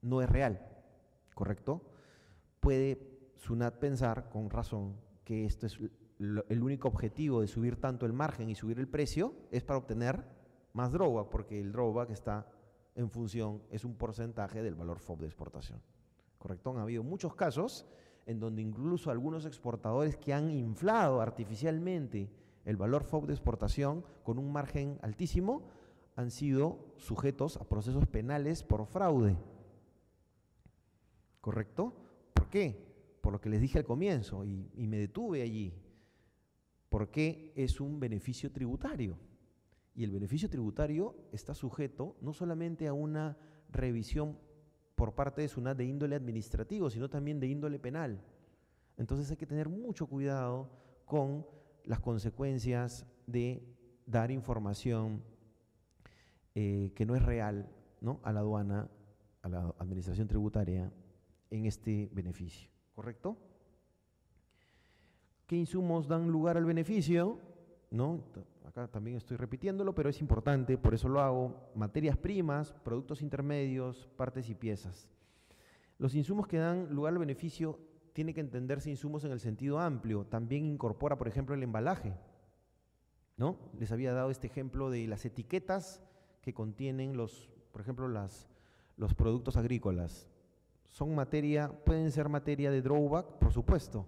no es real, ¿correcto? Puede SUNAT pensar, con razón, que esto es lo, el único objetivo de subir tanto el margen y subir el precio es para obtener más drawback, porque el drawback está en función, es un porcentaje del valor F O B de exportación, ¿correcto? Han habido muchos casos en donde incluso algunos exportadores que han inflado artificialmente el valor F O B de exportación con un margen altísimo han sido sujetos a procesos penales por fraude, ¿correcto? ¿Por qué? Por lo que les dije al comienzo y, y me detuve allí, porque es un beneficio tributario. Y el beneficio tributario está sujeto no solamente a una revisión por parte de SUNAT de índole administrativo, sino también de índole penal. Entonces hay que tener mucho cuidado con las consecuencias de dar información eh, que no es real, ¿no?, a la aduana, a la administración tributaria en este beneficio, ¿correcto? ¿Qué insumos dan lugar al beneficio? ¿No? Acá también estoy repitiéndolo, pero es importante, por eso lo hago. Materias primas, productos intermedios, partes y piezas. Los insumos que dan lugar al beneficio tiene que entenderse insumos en el sentido amplio. También incorpora, por ejemplo, el embalaje, ¿no? Les había dado este ejemplo de las etiquetas que contienen los, por ejemplo, las, los productos agrícolas. Son materia, pueden ser materia de drawback, por supuesto,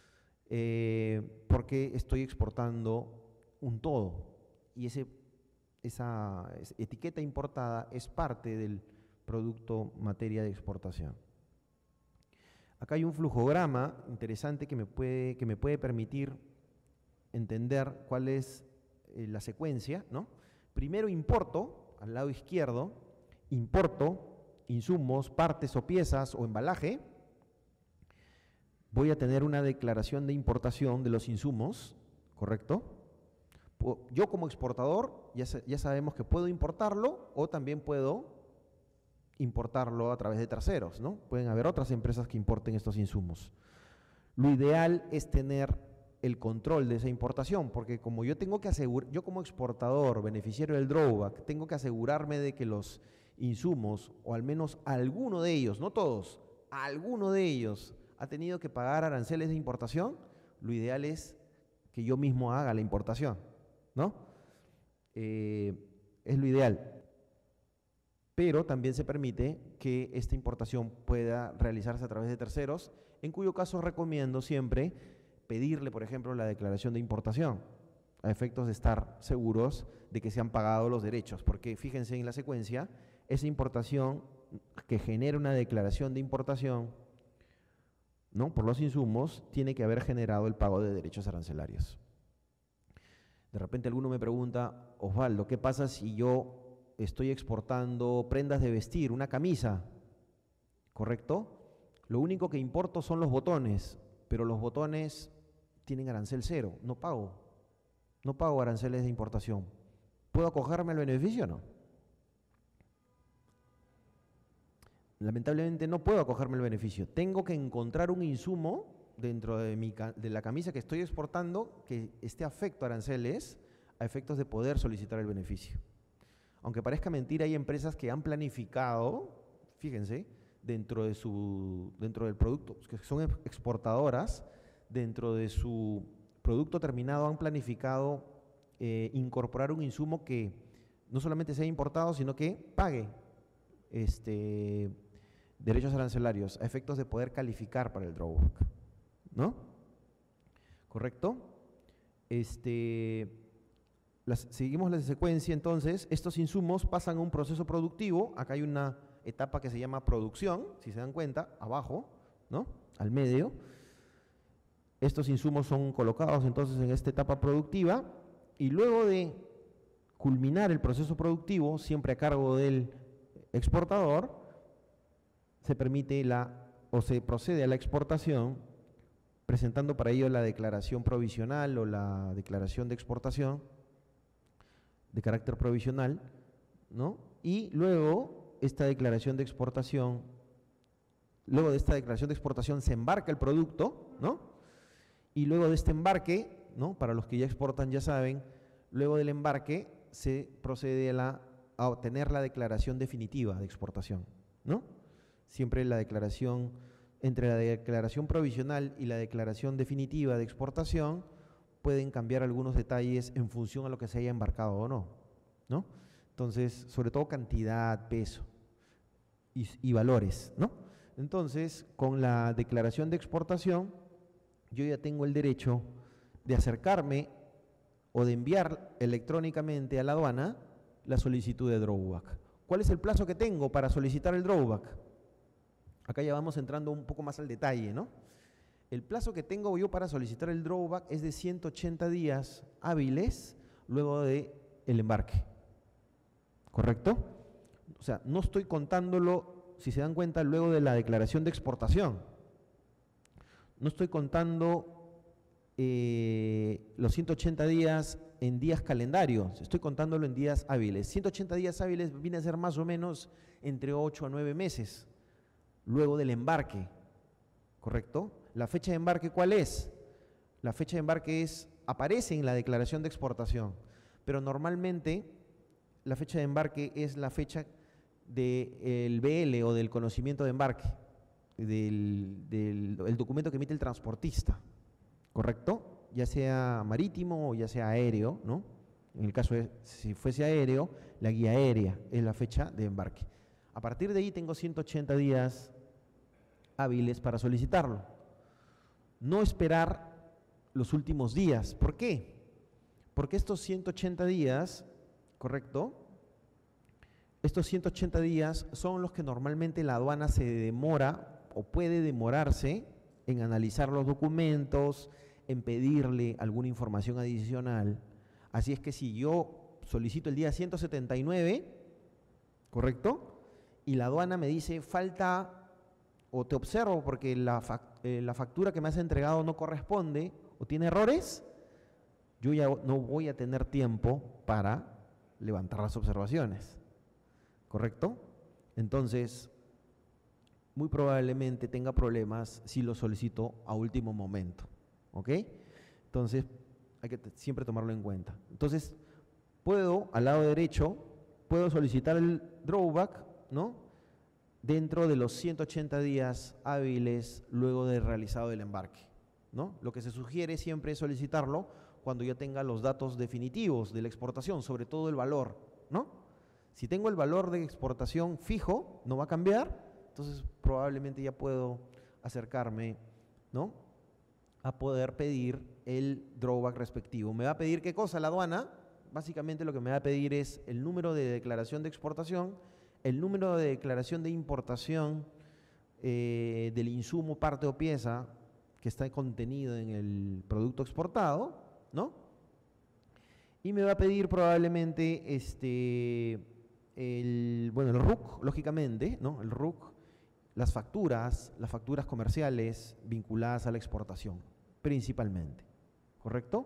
eh, porque estoy exportando un todo y ese, esa etiqueta importada es parte del producto materia de exportación. Acá hay un flujograma interesante que me puede, que me puede permitir entender cuál es eh, la secuencia, ¿no? Primero importo, al lado izquierdo, importo insumos, partes o piezas o embalaje. Voy a tener una declaración de importación de los insumos, ¿correcto? Yo como exportador ya, ya sabemos que puedo importarlo o también puedo importarlo a través de terceros, ¿no? Pueden haber otras empresas que importen estos insumos. Lo ideal es tener el control de esa importación, porque como yo tengo que asegurar, yo como exportador, beneficiario del drawback, tengo que asegurarme de que los insumos, o al menos alguno de ellos, no todos, alguno de ellos ha tenido que pagar aranceles de importación. Lo ideal es que yo mismo haga la importación, ¿no? Eh, es lo ideal. Pero también se permite que esta importación pueda realizarse a través de terceros, en cuyo caso recomiendo siempre pedirle, por ejemplo, la declaración de importación, a efectos de estar seguros de que se han pagado los derechos, porque fíjense en la secuencia, esa importación que genera una declaración de importación, ¿no?, por los insumos, tiene que haber generado el pago de derechos arancelarios. De repente alguno me pregunta, Osvaldo, ¿qué pasa si yo estoy exportando prendas de vestir, una camisa? ¿Correcto? Lo único que importo son los botones, pero los botones tienen arancel cero, no pago. No pago aranceles de importación. ¿Puedo acogerme al beneficio o no? Lamentablemente no puedo acogerme al beneficio. Tengo que encontrar un insumo dentro de, mi, de la camisa que estoy exportando que esté afecto a aranceles a efectos de poder solicitar el beneficio. Aunque parezca mentira, hay empresas que han planificado, fíjense, dentro, de su, dentro del producto, que son exportadoras, dentro de su producto terminado han planificado eh, incorporar un insumo que no solamente sea importado, sino que pague este, derechos arancelarios a efectos de poder calificar para el drawback, ¿no? ¿Correcto? Este... Las, seguimos la secuencia, entonces, estos insumos pasan a un proceso productivo. Acá hay una etapa que se llama producción, si se dan cuenta, abajo, ¿no?, al medio. Estos insumos son colocados entonces en esta etapa productiva y luego de culminar el proceso productivo, siempre a cargo del exportador, se permite la, o se procede a la exportación, presentando para ello la declaración provisional o la declaración de exportación de carácter provisional, ¿no? Y luego esta declaración de exportación, luego de esta declaración de exportación se embarca el producto, ¿no? Y luego de este embarque, ¿no?, para los que ya exportan ya saben, luego del embarque se procede a, la, a obtener la declaración definitiva de exportación, ¿no? Siempre la declaración, entre la declaración provisional y la declaración definitiva de exportación, pueden cambiar algunos detalles en función a lo que se haya embarcado o no, ¿no? Entonces, sobre todo cantidad, peso y, y valores, ¿no? Entonces, con la declaración de exportación, yo ya tengo el derecho de acercarme o de enviar electrónicamente a la aduana la solicitud de drawback. ¿Cuál es el plazo que tengo para solicitar el drawback? Acá ya vamos entrando un poco más al detalle, ¿no? El plazo que tengo yo para solicitar el drawback es de ciento ochenta días hábiles luego del embarque, ¿correcto? O sea, no estoy contándolo, si se dan cuenta, luego de la declaración de exportación. No estoy contando eh, los ciento ochenta días en días calendarios, estoy contándolo en días hábiles. ciento ochenta días hábiles viene a ser más o menos entre ocho a nueve meses luego del embarque, ¿correcto? ¿La fecha de embarque cuál es? La fecha de embarque es, aparece en la declaración de exportación, pero normalmente la fecha de embarque es la fecha del B L o del conocimiento de embarque, del, del el documento que emite el transportista, ¿correcto? Ya sea marítimo o ya sea aéreo, ¿no? En el caso de, si fuese aéreo, la guía aérea es la fecha de embarque. A partir de ahí tengo ciento ochenta días hábiles para solicitarlo. No esperar los últimos días. ¿Por qué? Porque estos ciento ochenta días, ¿correcto? Estos ciento ochenta días son los que normalmente la aduana se demora o puede demorarse en analizar los documentos, en pedirle alguna información adicional. Así es que si yo solicito el día ciento setenta y nueve, ¿correcto? Y la aduana me dice, falta, o te observo porque la, fac, eh, la factura que me has entregado no corresponde o tiene errores, yo ya no voy a tener tiempo para levantar las observaciones, ¿correcto? Entonces, muy probablemente tenga problemas si lo solicito a último momento, ¿ok? Entonces, hay que siempre tomarlo en cuenta. Entonces, puedo, al lado derecho, puedo solicitar el drawback, ¿no? Dentro de los ciento ochenta días hábiles luego de realizado el embarque, ¿no? Lo que se sugiere siempre es solicitarlo cuando yo tenga los datos definitivos de la exportación, sobre todo el valor, ¿no? Si tengo el valor de exportación fijo, no va a cambiar, entonces probablemente ya puedo acercarme, ¿no?, a poder pedir el drawback respectivo. ¿Me va a pedir qué cosa la aduana? Básicamente lo que me va a pedir es el número de declaración de exportación, el número de declaración de importación eh, del insumo, parte o pieza que está contenido en el producto exportado, ¿no? Y me va a pedir probablemente este, el, bueno, el R U C, lógicamente, ¿no? El R U C, las facturas, las facturas comerciales vinculadas a la exportación, principalmente, ¿correcto?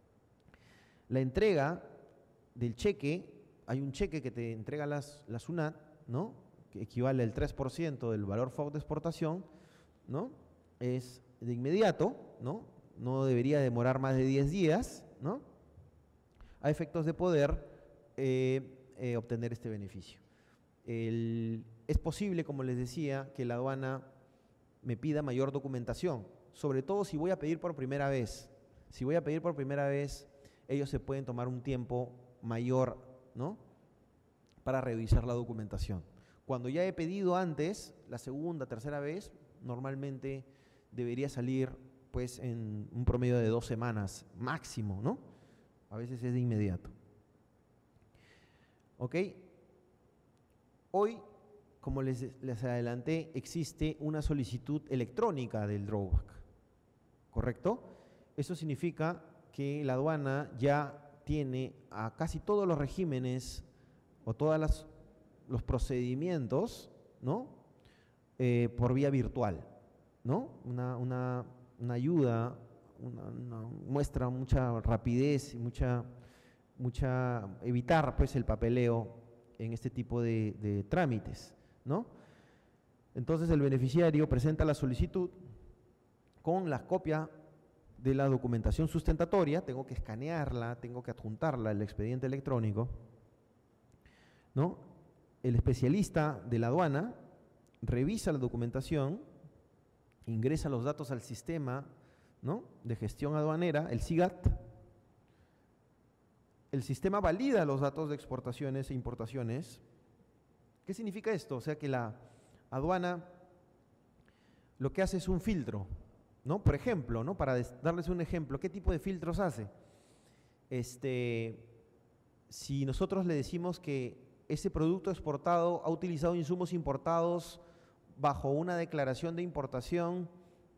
La entrega del cheque, hay un cheque que te entrega las, la SUNAT, ¿no?, que equivale al tres por ciento del valor F O B de exportación, ¿no?, es de inmediato, ¿no?, no debería demorar más de diez días, ¿no?, a efectos de poder eh, eh, obtener este beneficio. El, es posible, como les decía, que la aduana me pida mayor documentación, sobre todo si voy a pedir por primera vez. Si voy a pedir por primera vez, ellos se pueden tomar un tiempo mayor, ¿no?, para revisar la documentación. Cuando ya he pedido antes, la segunda, tercera vez, normalmente debería salir pues en un promedio de dos semanas máximo, ¿no? A veces es de inmediato. ¿Ok? Hoy, como les, les adelanté, existe una solicitud electrónica del drawback, ¿correcto? Eso significa que la aduana ya tiene a casi todos los regímenes o todos los procedimientos, ¿no?, eh, por vía virtual, ¿no? Una, una, una ayuda, una, una muestra mucha rapidez y mucha, mucha, evitar pues el papeleo en este tipo de, de trámites, ¿no? Entonces el beneficiario presenta la solicitud con la copia de la documentación sustentatoria, tengo que escanearla, tengo que adjuntarla al expediente electrónico, ¿no? El especialista de la aduana revisa la documentación, ingresa los datos al sistema, ¿no?, de gestión aduanera, el SIGAT. El sistema valida los datos de exportaciones e importaciones. ¿Qué significa esto? O sea que la aduana lo que hace es un filtro, ¿no? Por ejemplo, ¿no?, para darles un ejemplo, ¿qué tipo de filtros hace? Este, si nosotros le decimos que ese producto exportado ha utilizado insumos importados bajo una declaración de importación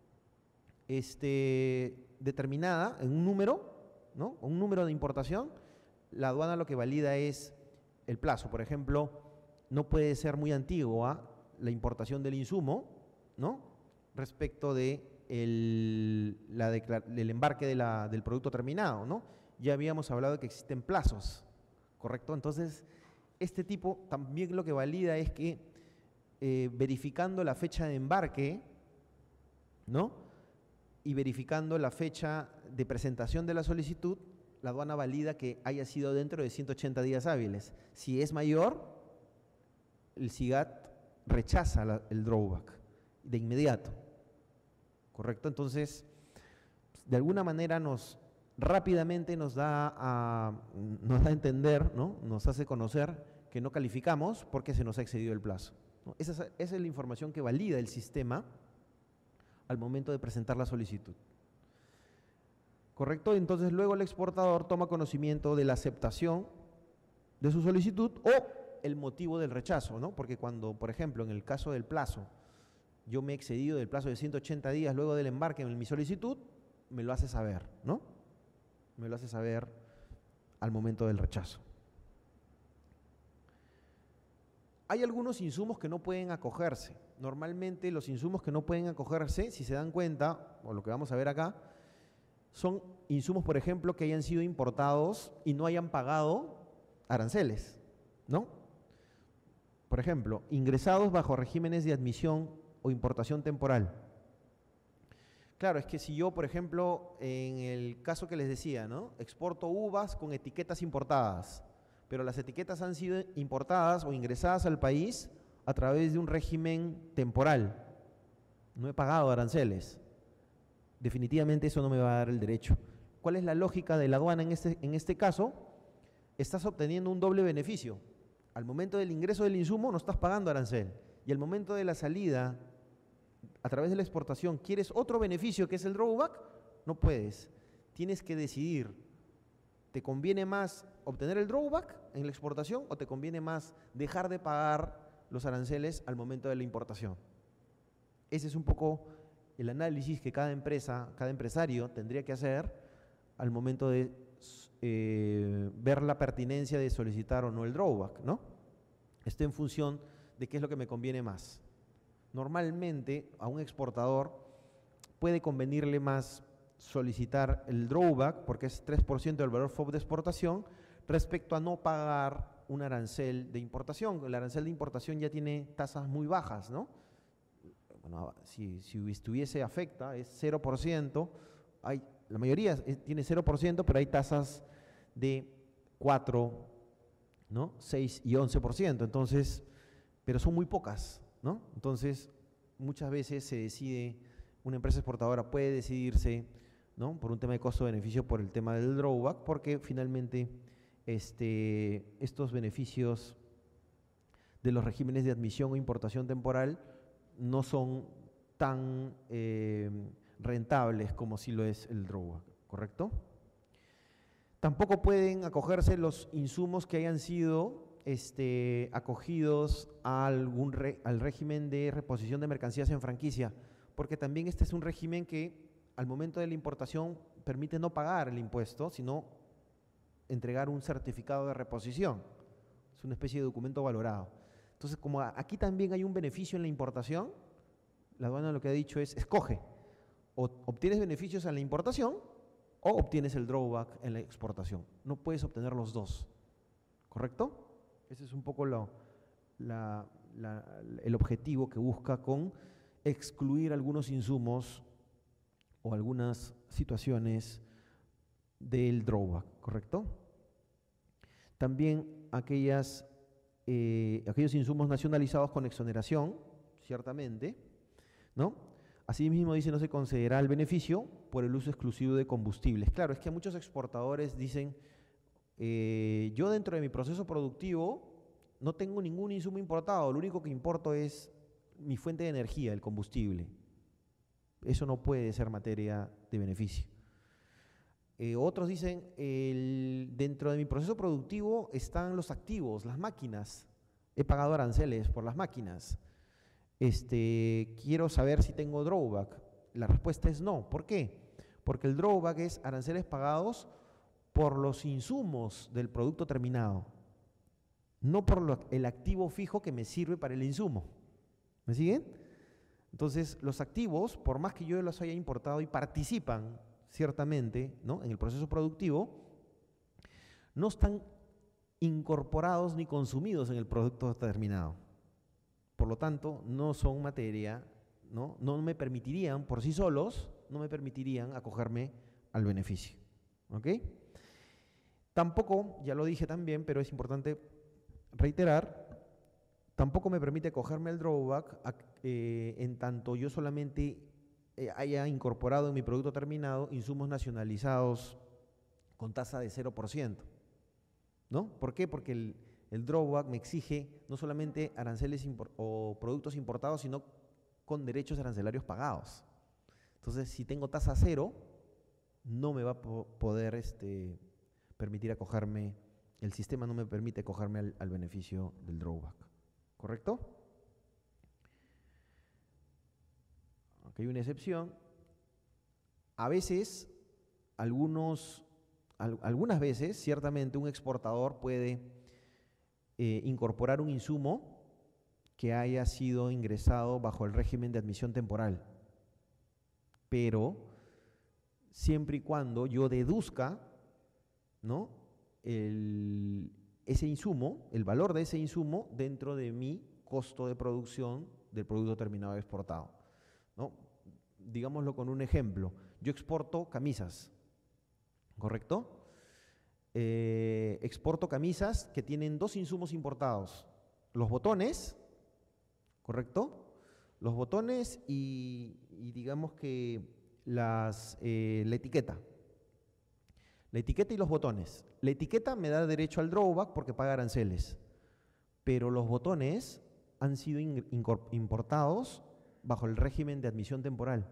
este, determinada, en un número, ¿no?, un número de importación, la aduana lo que valida es el plazo. Por ejemplo, no puede ser muy antigua la importación del insumo, ¿no?, respecto de el, la del embarque de la, del producto terminado, ¿no? Ya habíamos hablado de que existen plazos, ¿correcto? Entonces, este tipo también lo que valida es que eh, verificando la fecha de embarque, ¿no?, y verificando la fecha de presentación de la solicitud, la aduana valida que haya sido dentro de ciento ochenta días hábiles. Si es mayor, el SIGAT rechaza la, el drawback de inmediato, ¿correcto? Entonces, de alguna manera nos rápidamente nos da a, nos da a entender, ¿no?, nos hace conocer que no calificamos porque se nos ha excedido el plazo, ¿no? Esa es, esa es la información que valida el sistema al momento de presentar la solicitud, ¿correcto? Entonces luego el exportador toma conocimiento de la aceptación de su solicitud o el motivo del rechazo, ¿no? Porque cuando, por ejemplo, en el caso del plazo, yo me he excedido del plazo de ciento ochenta días luego del embarque en mi solicitud, me lo hace saber, ¿no? Me lo hace saber al momento del rechazo. Hay algunos insumos que no pueden acogerse. Normalmente los insumos que no pueden acogerse, si se dan cuenta, o lo que vamos a ver acá, son insumos, por ejemplo, que hayan sido importados y no hayan pagado aranceles, ¿no? Por ejemplo, ingresados bajo regímenes de admisión o importación temporal. Claro, es que si yo, por ejemplo, en el caso que les decía, ¿no?, exporto uvas con etiquetas importadas, pero las etiquetas han sido importadas o ingresadas al país a través de un régimen temporal. No he pagado aranceles. Definitivamente eso no me va a dar el derecho. ¿Cuál es la lógica de la aduana en este, en este caso? Estás obteniendo un doble beneficio. Al momento del ingreso del insumo no estás pagando arancel. Y al momento de la salida, a través de la exportación, ¿quieres otro beneficio que es el drawback? No puedes. Tienes que decidir, ¿te conviene más obtener el drawback en la exportación o te conviene más dejar de pagar los aranceles al momento de la importación? Ese es un poco el análisis que cada empresa, cada empresario tendría que hacer al momento de eh, ver la pertinencia de solicitar o no el drawback, ¿no? Esto en función de qué es lo que me conviene más. Normalmente a un exportador puede convenirle más solicitar el drawback, porque es tres por ciento del valor F O B de exportación, respecto a no pagar un arancel de importación. El arancel de importación ya tiene tasas muy bajas, ¿no? Bueno, si, si estuviese afecta, es cero por ciento, hay, la mayoría es, tiene cero por ciento, pero hay tasas de cuatro, ¿no?, seis y once por ciento, entonces, pero son muy pocas, ¿no? Entonces, muchas veces se decide, una empresa exportadora puede decidirse, ¿no?, por un tema de costo-beneficio, por el tema del drawback, porque finalmente este, estos beneficios de los regímenes de admisión o importación temporal no son tan eh, rentables como si lo es el drawback, ¿correcto? Tampoco pueden acogerse los insumos que hayan sido este, acogidos a algún re, al régimen de reposición de mercancías en franquicia, porque también este es un régimen que al momento de la importación permite no pagar el impuesto, sino entregar un certificado de reposición. Es una especie de documento valorado. Entonces, como aquí también hay un beneficio en la importación, la aduana lo que ha dicho es, escoge, o obtienes beneficios en la importación o obtienes el drawback en la exportación. No puedes obtener los dos, ¿correcto? Ese es un poco lo, la, la, el objetivo que busca con excluir algunos insumos o algunas situaciones del drawback, ¿correcto? También aquellas, eh, aquellos insumos nacionalizados con exoneración, ciertamente, ¿no? Asimismo dice, no se concederá el beneficio por el uso exclusivo de combustibles. Claro, es que muchos exportadores dicen, eh, yo dentro de mi proceso productivo no tengo ningún insumo importado, lo único que importo es mi fuente de energía, el combustible. Eso no puede ser materia de beneficio. Eh, otros dicen, el, dentro de mi proceso productivo están los activos, las máquinas. He pagado aranceles por las máquinas. Este, quiero saber si tengo drawback. La respuesta es no. ¿Por qué? Porque el drawback es aranceles pagados por los insumos del producto terminado, no por lo, el activo fijo que me sirve para el insumo. ¿Me siguen? Entonces, los activos, por más que yo los haya importado y participan ciertamente, ¿no?, en el proceso productivo, no están incorporados ni consumidos en el producto terminado. Por lo tanto, no son materia, ¿no? No me permitirían, por sí solos, no me permitirían acogerme al beneficio. ¿Ok? Tampoco, ya lo dije también, pero es importante reiterar, tampoco me permite acogerme al drawback eh, en tanto yo solamente eh, haya incorporado en mi producto terminado insumos nacionalizados con tasa de cero por ciento. ¿No? ¿Por qué? Porque el, el drawback me exige no solamente aranceles o productos importados, sino con derechos arancelarios pagados. Entonces, si tengo tasa cero, no me va a po poder este, permitir acogerme, el sistema no me permite acogerme al, al beneficio del drawback. ¿Correcto? Aquí hay una excepción. A veces, algunos... Algunas veces, ciertamente, un exportador puede eh, incorporar un insumo que haya sido ingresado bajo el régimen de admisión temporal, pero siempre y cuando yo deduzca, ¿no?, el, ese insumo, el valor de ese insumo dentro de mi costo de producción del producto terminado exportado, ¿no? Digámoslo con un ejemplo. Yo exporto camisas, ¿correcto? Eh, exporto camisas que tienen dos insumos importados, los botones, ¿correcto? Los botones y, y digamos que las, eh, la etiqueta. La etiqueta y los botones. La etiqueta me da derecho al drawback porque paga aranceles, pero los botones han sido importados bajo el régimen de admisión temporal.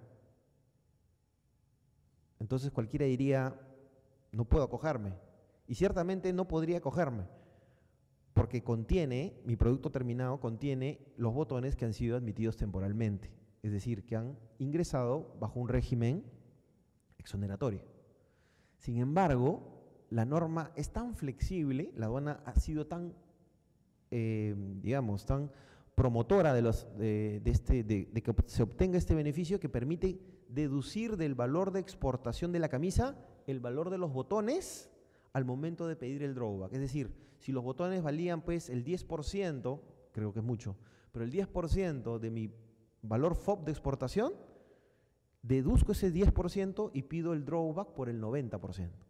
Entonces cualquiera diría, no puedo acogerme. Y ciertamente no podría acogerme, porque contiene, mi producto terminado contiene los botones que han sido admitidos temporalmente, es decir, que han ingresado bajo un régimen exoneratorio. Sin embargo, la norma es tan flexible, la aduana ha sido tan, eh, digamos, tan promotora de, los, de, de, este, de, de que se obtenga este beneficio, que permite deducir del valor de exportación de la camisa el valor de los botones al momento de pedir el drawback. Es decir, si los botones valían pues el diez por ciento, creo que es mucho, pero el diez por ciento de mi valor F O B de exportación, deduzco ese diez por ciento y pido el drawback por el noventa por ciento.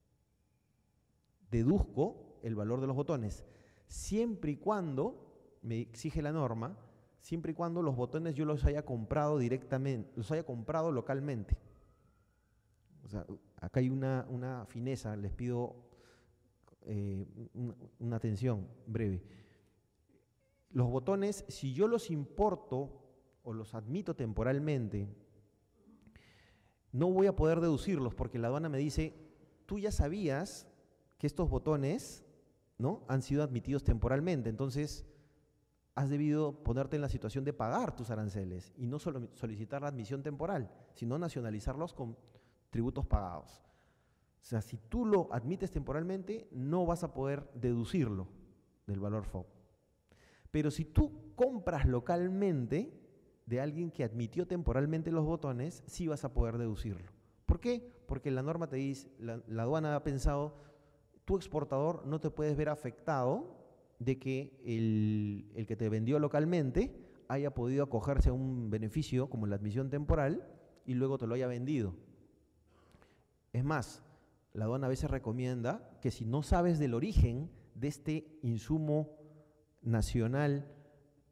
Deduzco el valor de los botones, siempre y cuando, me exige la norma, siempre y cuando los botones yo los haya comprado directamente, los haya comprado localmente. O sea, acá hay una, una fineza, les pido eh, una, una atención breve. Los botones, si yo los importo o los admito temporalmente, no voy a poder deducirlos porque la aduana me dice, tú ya sabías que estos botones, ¿no?, han sido admitidos temporalmente, entonces has debido ponerte en la situación de pagar tus aranceles y no solo solicitar la admisión temporal, sino nacionalizarlos con tributos pagados. O sea, si tú lo admites temporalmente, no vas a poder deducirlo del valor F O B. Pero si tú compras localmente de alguien que admitió temporalmente los botones, sí vas a poder deducirlo. ¿Por qué? Porque la norma te dice, la, la aduana ha pensado, tu exportador no te puedes ver afectado de que el, el que te vendió localmente haya podido acogerse a un beneficio como la admisión temporal y luego te lo haya vendido. Es más, la aduana a veces recomienda que si no sabes del origen de este insumo nacional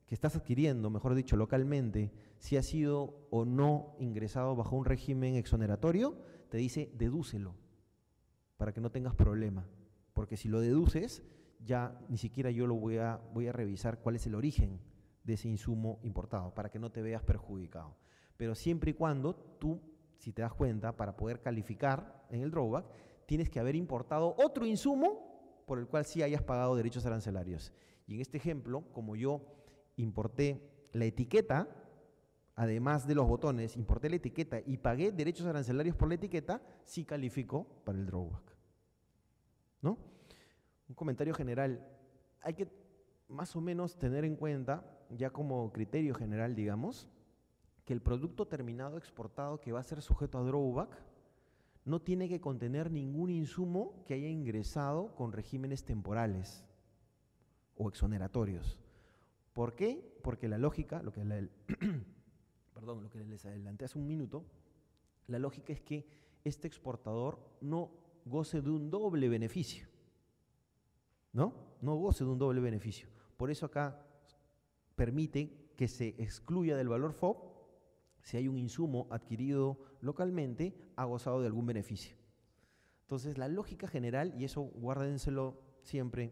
que estás adquiriendo, mejor dicho, localmente, si ha sido o no ingresado bajo un régimen exoneratorio, te dice dedúcelo, para que no tengas problema. Porque si lo deduces, ya ni siquiera yo lo voy a, voy a revisar cuál es el origen de ese insumo importado, para que no te veas perjudicado. Pero siempre y cuando tú, si te das cuenta, para poder calificar en el drawback, tienes que haber importado otro insumo por el cual sí hayas pagado derechos arancelarios. Y en este ejemplo, como yo importé la etiqueta, además de los botones, importé la etiqueta y pagué derechos arancelarios por la etiqueta, sí calificó para el drawback. ¿No? Un comentario general. Hay que más o menos tener en cuenta, ya como criterio general, digamos, que el producto terminado exportado que va a ser sujeto a drawback no tiene que contener ningún insumo que haya ingresado con regímenes temporales o exoneratorios. ¿Por qué? Porque la lógica, lo que, la, perdón, lo que les adelanté hace un minuto, la lógica es que este exportador no goce de un doble beneficio, ¿no? No goce de un doble beneficio. Por eso acá permite que se excluya del valor F O B si hay un insumo adquirido localmente, ha gozado de algún beneficio. Entonces, la lógica general, y eso guárdenselo siempre,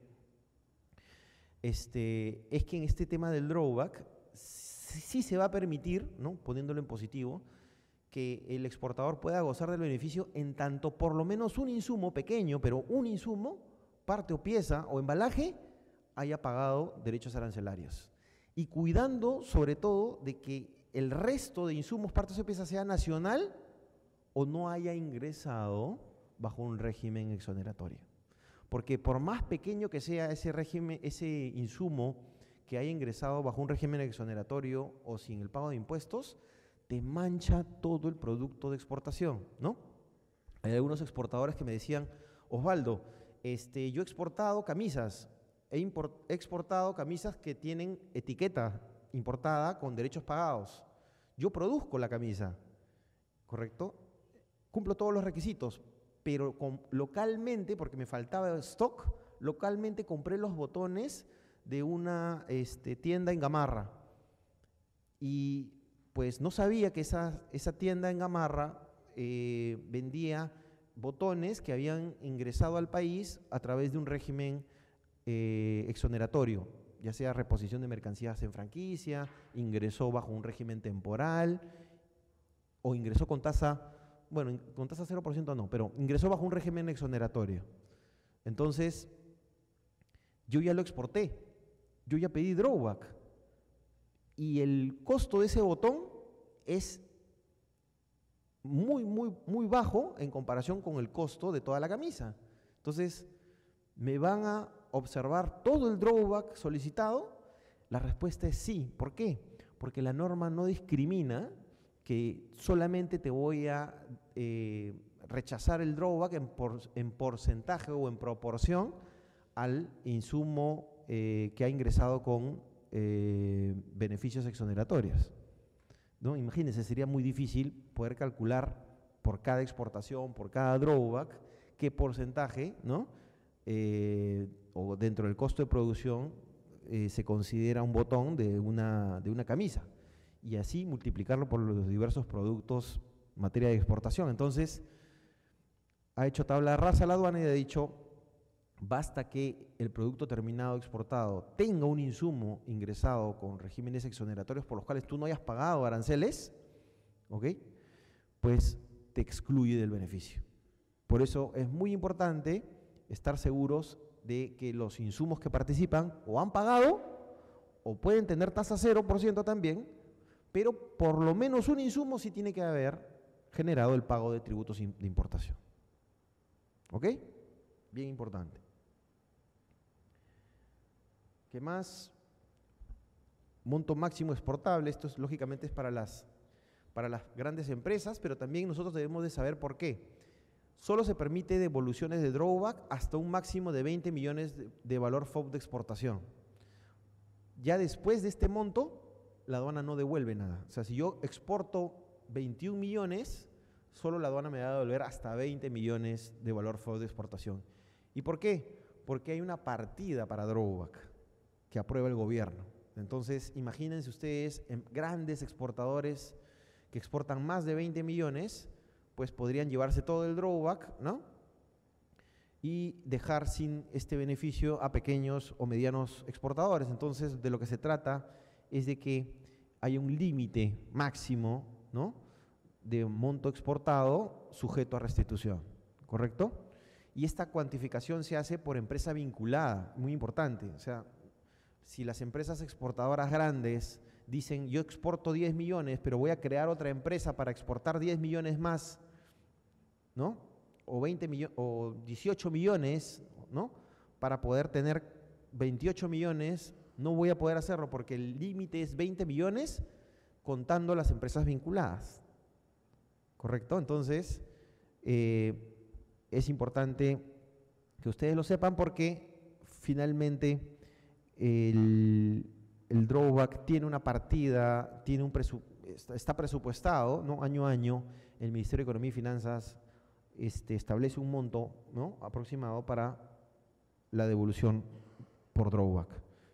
este, es que en este tema del drawback sí, sí se va a permitir, ¿no?, poniéndolo en positivo, que el exportador pueda gozar del beneficio en tanto por lo menos un insumo pequeño, pero un insumo, parte o pieza o embalaje, haya pagado derechos arancelarios. Y cuidando sobre todo de que el resto de insumos, partes o piezas sea nacional o no haya ingresado bajo un régimen exoneratorio. Porque por más pequeño que sea ese régimen, ese insumo que haya ingresado bajo un régimen exoneratorio o sin el pago de impuestos, te mancha todo el producto de exportación, ¿no? Hay algunos exportadores que me decían, Osvaldo, este, yo he exportado camisas, he, import, he exportado camisas que tienen etiqueta importada con derechos pagados. Yo produzco la camisa, ¿correcto? Cumplo todos los requisitos, pero con, localmente, porque me faltaba stock, localmente compré los botones de una este, tienda en Gamarra. Y pues no sabía que esa, esa tienda en Gamarra eh, vendía botones que habían ingresado al país a través de un régimen eh, exoneratorio, ya sea reposición de mercancías en franquicia, ingresó bajo un régimen temporal o ingresó con tasa, bueno, con tasa cero por ciento no, pero ingresó bajo un régimen exoneratorio. Entonces, yo ya lo exporté, yo ya pedí drawback y el costo de ese botón es muy, muy, muy bajo en comparación con el costo de toda la camisa. Entonces, ¿me van a observar todo el drawback solicitado? La respuesta es sí. ¿Por qué? Porque la norma no discrimina que solamente te voy a eh, rechazar el drawback en, por, en porcentaje o en proporción al insumo eh, que ha ingresado con eh, beneficios exoneratorios, ¿no? Imagínense, sería muy difícil poder calcular por cada exportación, por cada drawback, qué porcentaje, ¿no?, eh, o dentro del costo de producción eh, se considera un botón de una, de una camisa, y así multiplicarlo por los diversos productos en materia de exportación. Entonces, ha hecho tabla rasa la aduana y ha dicho, basta que el producto terminado exportado tenga un insumo ingresado con regímenes exoneratorios por los cuales tú no hayas pagado aranceles, ¿ok?, pues te excluye del beneficio. Por eso es muy importante estar seguros de que los insumos que participan o han pagado o pueden tener tasa cero por ciento también, pero por lo menos un insumo sí tiene que haber generado el pago de tributos de importación. ¿Ok? Bien importante. ¿Qué más? Monto máximo exportable. Esto es, lógicamente es para las, para las grandes empresas, pero también nosotros debemos de saber por qué. Solo se permite devoluciones de drawback hasta un máximo de veinte millones de, de valor F O B de exportación. Ya después de este monto, la aduana no devuelve nada. O sea, si yo exporto veintiún millones, solo la aduana me va a devolver hasta veinte millones de valor F O B de exportación. ¿Y por qué? Porque hay una partida para drawback que aprueba el gobierno. Entonces, imagínense ustedes, en grandes exportadores que exportan más de veinte millones, pues podrían llevarse todo el drawback, ¿no? Y dejar sin este beneficio a pequeños o medianos exportadores. Entonces, de lo que se trata es de que haya un límite máximo, ¿no?, de monto exportado sujeto a restitución, ¿correcto? Y esta cuantificación se hace por empresa vinculada, muy importante. O sea, si las empresas exportadoras grandes dicen, yo exporto diez millones, pero voy a crear otra empresa para exportar diez millones más, ¿no?, o veinte millones, o dieciocho millones, ¿no?, para poder tener veintiocho millones, no voy a poder hacerlo porque el límite es veinte millones contando las empresas vinculadas, ¿correcto? Entonces, eh, es importante que ustedes lo sepan porque finalmente el, el drawback tiene una partida, tiene un presu, está presupuestado, ¿no?, año a año. El Ministerio de Economía y Finanzas este, establece un monto, ¿no?, aproximado para la devolución por drawback.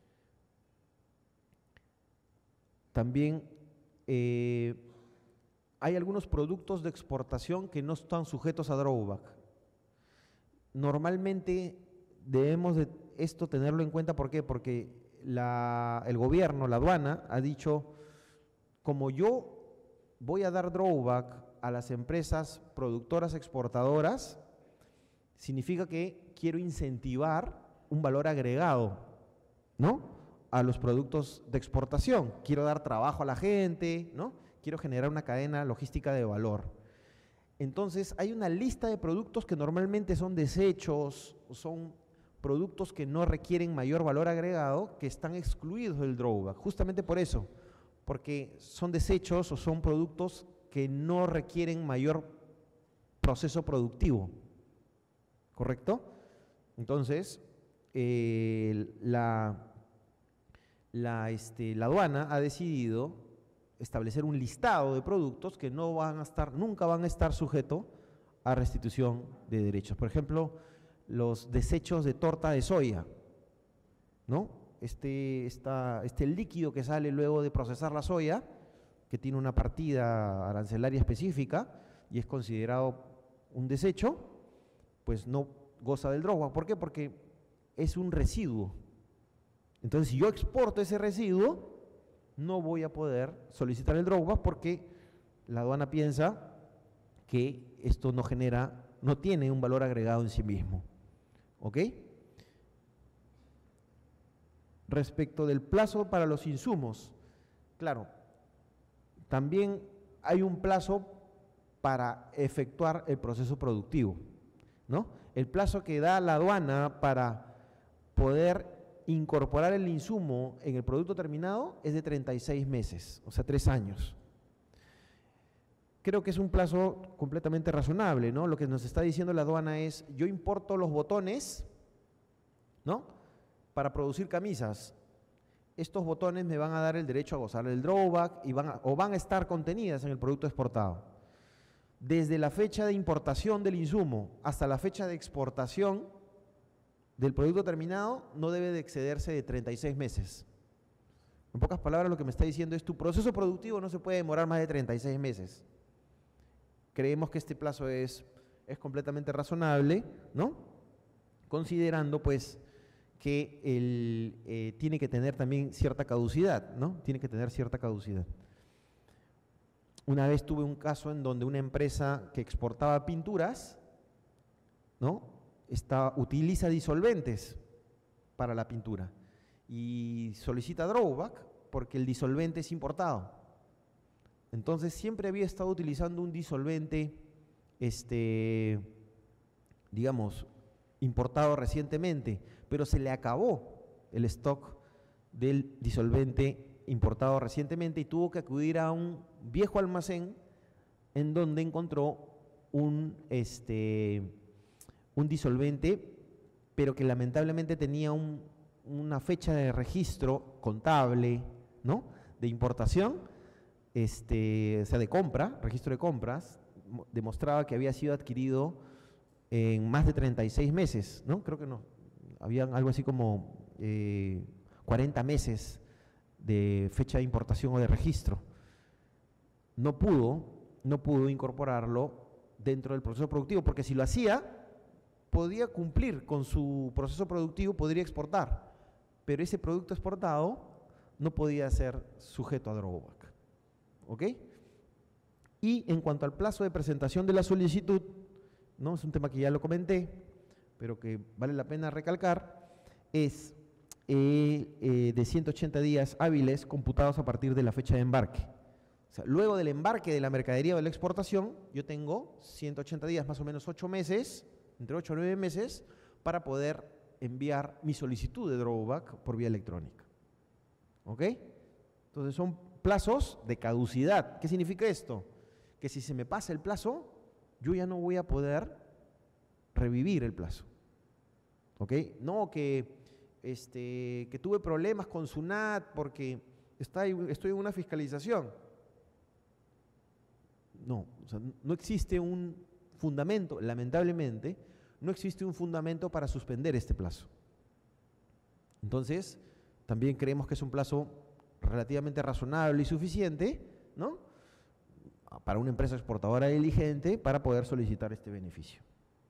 También eh, hay algunos productos de exportación que no están sujetos a drawback. Normalmente debemos de esto tenerlo en cuenta, ¿por qué? Porque la, el gobierno, la aduana, ha dicho, como yo voy a dar drawback a las empresas productoras exportadoras, significa que quiero incentivar un valor agregado, ¿no?, a los productos de exportación. Quiero dar trabajo a la gente, ¿no?, quiero generar una cadena logística de valor. Entonces, hay una lista de productos que normalmente son desechos, son productos que no requieren mayor valor agregado, que están excluidos del drawback, justamente por eso, porque son desechos o son productos que no requieren mayor proceso productivo, ¿correcto? Entonces, eh, la, la, este, la aduana ha decidido establecer un listado de productos que no van a estar, nunca van a estar sujetos a restitución de derechos. Por ejemplo, los desechos de torta de soya, ¿no? Este, esta, este líquido que sale luego de procesar la soya, que tiene una partida arancelaria específica y es considerado un desecho, pues no goza del drawback. ¿Por qué? Porque es un residuo. Entonces, si yo exporto ese residuo, no voy a poder solicitar el drawback porque la aduana piensa que esto no genera, no tiene un valor agregado en sí mismo. ¿Ok? Respecto del plazo para los insumos, claro, también hay un plazo para efectuar el proceso productivo, ¿no? El plazo que da la aduana para poder incorporar el insumo en el producto terminado es de treinta y seis meses, o sea, tres años. Creo que es un plazo completamente razonable, ¿no? Lo que nos está diciendo la aduana es, yo importo los botones, ¿no?, para producir camisas. Estos botones me van a dar el derecho a gozar del drawback y van a, o van a estar contenidas en el producto exportado. Desde la fecha de importación del insumo hasta la fecha de exportación del producto terminado no debe de excederse de treinta y seis meses. En pocas palabras, lo que me está diciendo es tu proceso productivo no se puede demorar más de treinta y seis meses. Creemos que este plazo es, es completamente razonable, ¿no?, considerando pues que el, eh, tiene que tener también cierta caducidad, ¿no? Tiene que tener cierta caducidad. Una vez tuve un caso en donde una empresa que exportaba pinturas, ¿no?, Está, utiliza disolventes para la pintura y solicita drawback porque el disolvente es importado. Entonces siempre había estado utilizando un disolvente, este, digamos, importado recientemente, pero se le acabó el stock del disolvente importado recientemente y tuvo que acudir a un viejo almacén en donde encontró un, este, un disolvente, pero que lamentablemente tenía un, una fecha de registro contable, ¿no?, de importación, este, o sea, de compra, registro de compras, demostraba que había sido adquirido en más de treinta y seis meses, ¿no? Creo que no, había algo así como eh, cuarenta meses de fecha de importación o de registro. No pudo, no pudo incorporarlo dentro del proceso productivo, porque si lo hacía, podía cumplir con su proceso productivo, podría exportar, pero ese producto exportado no podía ser sujeto a drawback. ¿Ok? Y en cuanto al plazo de presentación de la solicitud, ¿no? Es un tema que ya lo comenté, pero que vale la pena recalcar, es eh, eh, de ciento ochenta días hábiles computados a partir de la fecha de embarque. O sea, luego del embarque de la mercadería o de la exportación, yo tengo ciento ochenta días, más o menos ocho meses, entre ocho y nueve meses, para poder enviar mi solicitud de drawback por vía electrónica. ¿Ok? Entonces son plazos de caducidad. ¿Qué significa esto? Que si se me pasa el plazo, yo ya no voy a poder revivir el plazo. ¿Ok? No que, este, que tuve problemas con SUNAT porque está, estoy en una fiscalización. No, o sea, no existe un fundamento, lamentablemente, no existe un fundamento para suspender este plazo. Entonces, también creemos que es un plazo relativamente razonable y suficiente, ¿no?, para una empresa exportadora diligente para poder solicitar este beneficio.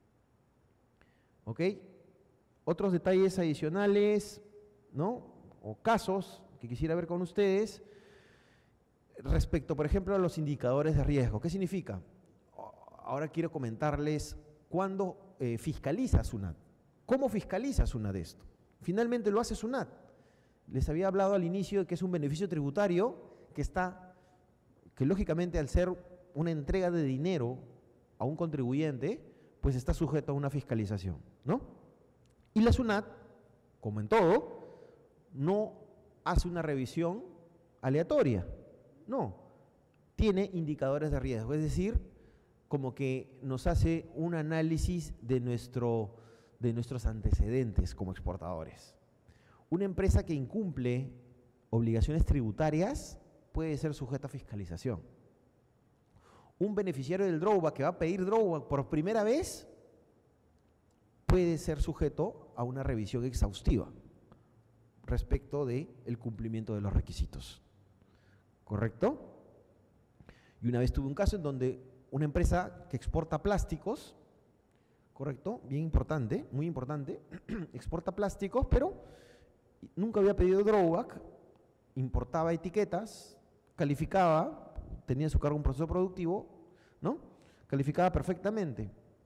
¿Ok? Otros detalles adicionales, ¿no?, o casos que quisiera ver con ustedes respecto, por ejemplo, a los indicadores de riesgo. ¿Qué significa? Ahora quiero comentarles cuándo eh, fiscaliza SUNAT. ¿Cómo fiscaliza SUNAT esto? Finalmente lo hace SUNAT. Les había hablado al inicio de que es un beneficio tributario que está, que lógicamente al ser una entrega de dinero a un contribuyente, pues está sujeto a una fiscalización, ¿no? Y la SUNAT, como en todo, no hace una revisión aleatoria, no, tiene indicadores de riesgo, es decir, como que nos hace un análisis de, nuestro, de nuestros antecedentes como exportadores. Una empresa que incumple obligaciones tributarias puede ser sujeta a fiscalización. Un beneficiario del drawback que va a pedir drawback por primera vez puede ser sujeto a una revisión exhaustiva respecto del cumplimiento de los requisitos. ¿Correcto? Y una vez tuve un caso en donde una empresa que exporta plásticos, ¿correcto? Bien importante, muy importante, exporta plásticos, pero nunca había pedido drawback, importaba etiquetas, calificaba, tenía a su cargo un proceso productivo, ¿no? Calificaba perfectamente.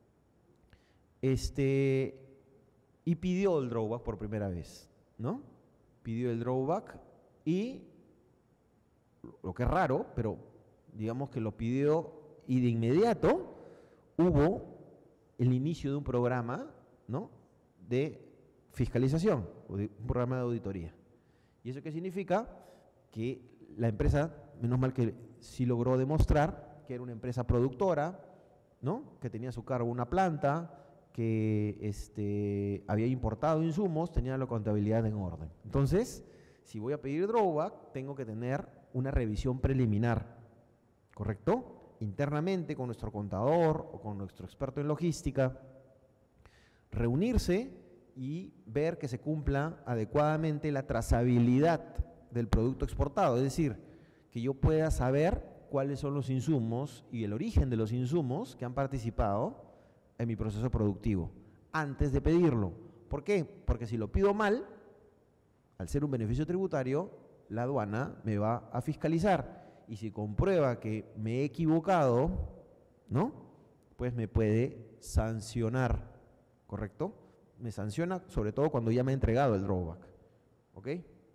Este, y pidió el drawback por primera vez, ¿no? Pidió el drawback y, lo que es raro, pero digamos que lo pidió y de inmediato hubo el inicio de un programa, ¿no?, de fiscalización, o de un programa de auditoría. ¿Y eso qué significa? Que la empresa, menos mal que sí logró demostrar que era una empresa productora, ¿no?, que tenía a su cargo una planta, que este, había importado insumos, tenía la contabilidad en orden. Entonces, si voy a pedir drawback, tengo que tener una revisión preliminar, ¿correcto? Internamente con nuestro contador o con nuestro experto en logística, reunirse y ver que se cumpla adecuadamente la trazabilidad del producto exportado, es decir, que yo pueda saber cuáles son los insumos y el origen de los insumos que han participado en mi proceso productivo antes de pedirlo. ¿Por qué? Porque si lo pido mal, al ser un beneficio tributario, la aduana me va a fiscalizar y si comprueba que me he equivocado, ¿no?, pues me puede sancionar, ¿correcto? Me sanciona sobre todo cuando ya me ha entregado el drawback, ¿ok?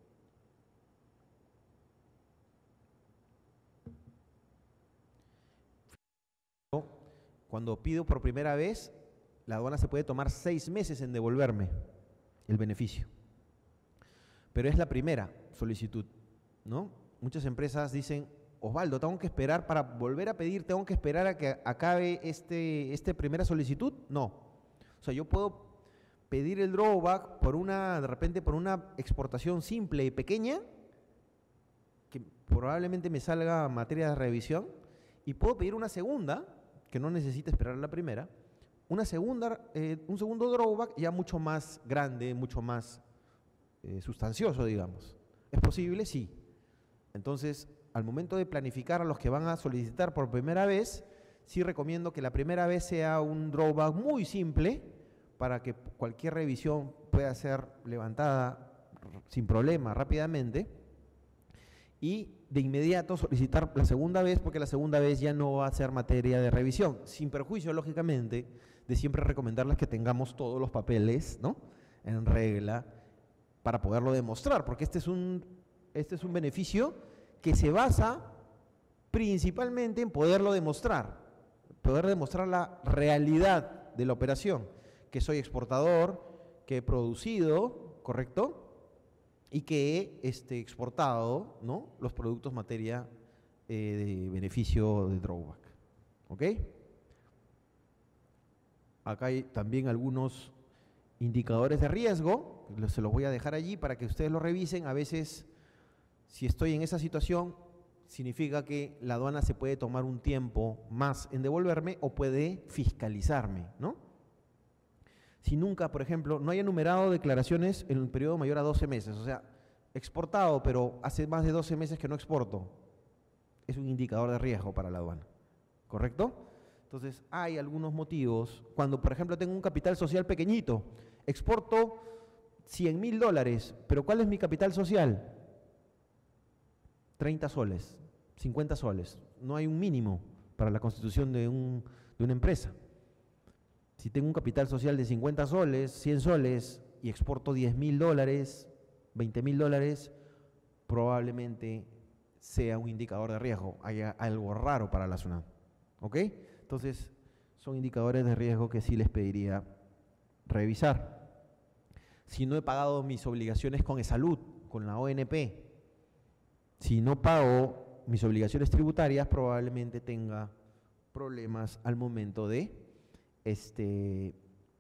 Cuando pido por primera vez, la aduana se puede tomar seis meses en devolverme el beneficio. Pero es la primera solicitud, ¿no? Muchas empresas dicen, Osvaldo, tengo que esperar para volver a pedir, tengo que esperar a que acabe este, este primera solicitud. No. O sea, yo puedo pedir el drawback por una, de repente por una exportación simple y pequeña, que probablemente me salga materia de revisión, y puedo pedir una segunda, que no necesita esperar a la primera, una segunda, eh, un segundo drawback ya mucho más grande, mucho más eh, sustancioso, digamos. ¿Es posible? Sí. Entonces, al momento de planificar a los que van a solicitar por primera vez, sí recomiendo que la primera vez sea un drawback muy simple para que cualquier revisión pueda ser levantada sin problema rápidamente y de inmediato solicitar la segunda vez, porque la segunda vez ya no va a ser materia de revisión, sin perjuicio, lógicamente, de siempre recomendarles que tengamos todos los papeles, ¿no?, en regla para poderlo demostrar, porque este es un, este es un beneficio que se basa principalmente en poderlo demostrar, poder demostrar la realidad de la operación, que soy exportador, que he producido, ¿correcto?, y que he este, exportado, ¿no?, los productos materia eh, de beneficio de drawback. ¿Ok? Acá hay también algunos indicadores de riesgo, se los voy a dejar allí para que ustedes lo revisen. A veces, si estoy en esa situación, significa que la aduana se puede tomar un tiempo más en devolverme o puede fiscalizarme, ¿no? Si nunca, por ejemplo, no haya enumerado declaraciones en un periodo mayor a doce meses, o sea, exportado, pero hace más de doce meses que no exporto, es un indicador de riesgo para la aduana, ¿correcto? Entonces, hay algunos motivos. Cuando, por ejemplo, tengo un capital social pequeñito, exporto cien mil dólares, pero ¿cuál es mi capital social? treinta soles, cincuenta soles. No hay un mínimo para la constitución de, un, de una empresa. Si tengo un capital social de cincuenta soles, cien soles y exporto diez mil dólares, veinte mil dólares, probablemente sea un indicador de riesgo, haya algo raro para la SUNAT. ¿Ok? Entonces, son indicadores de riesgo que sí les pediría revisar. Si no he pagado mis obligaciones con eSalud, con la O N P, si no pago mis obligaciones tributarias, probablemente tenga problemas al momento de Este,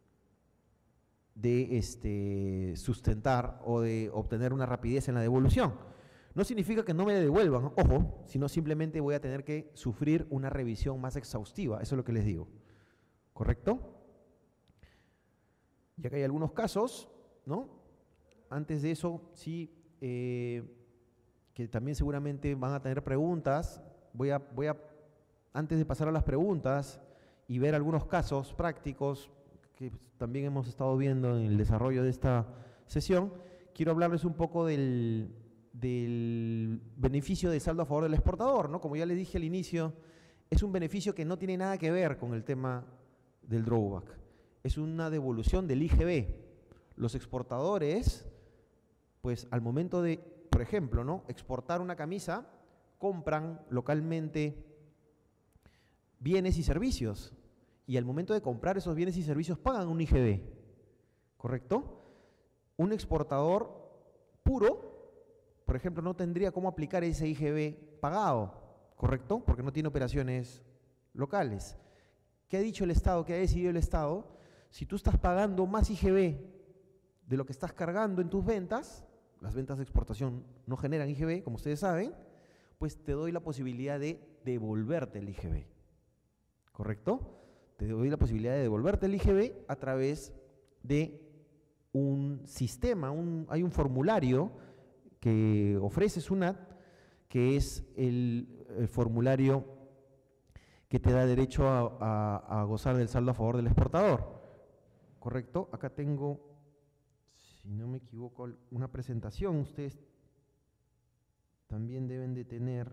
de este, sustentar o de obtener una rapidez en la devolución. No significa que no me devuelvan, ojo, sino simplemente voy a tener que sufrir una revisión más exhaustiva, eso es lo que les digo. ¿Correcto? Ya que hay algunos casos, ¿no? Antes de eso, sí, eh, que también seguramente van a tener preguntas, voy a, voy a, antes de pasar a las preguntas y ver algunos casos prácticos que también hemos estado viendo en el desarrollo de esta sesión, quiero hablarles un poco del, del beneficio de saldo a favor del exportador, ¿no? Como ya les dije al inicio, es un beneficio que no tiene nada que ver con el tema del drawback. Es una devolución del I G B. Los exportadores, pues al momento de, por ejemplo, ¿no?, exportar una camisa, compran localmente bienes y servicios, y al momento de comprar esos bienes y servicios pagan un I G B, ¿correcto? Un exportador puro, por ejemplo, no tendría cómo aplicar ese I G B pagado, ¿correcto? Porque no tiene operaciones locales. ¿Qué ha dicho el Estado? ¿Qué ha decidido el Estado? Si tú estás pagando más I G B de lo que estás cargando en tus ventas, las ventas de exportación no generan I G B, como ustedes saben, pues te doy la posibilidad de devolverte el I G B. ¿Correcto? Te doy la posibilidad de devolverte el I G B a través de un sistema, un, hay un formulario que ofrece SUNAT, que es el, el formulario que te da derecho a, a, a gozar del saldo a favor del exportador. ¿Correcto? Acá tengo, si no me equivoco, una presentación. Ustedes también deben de tener,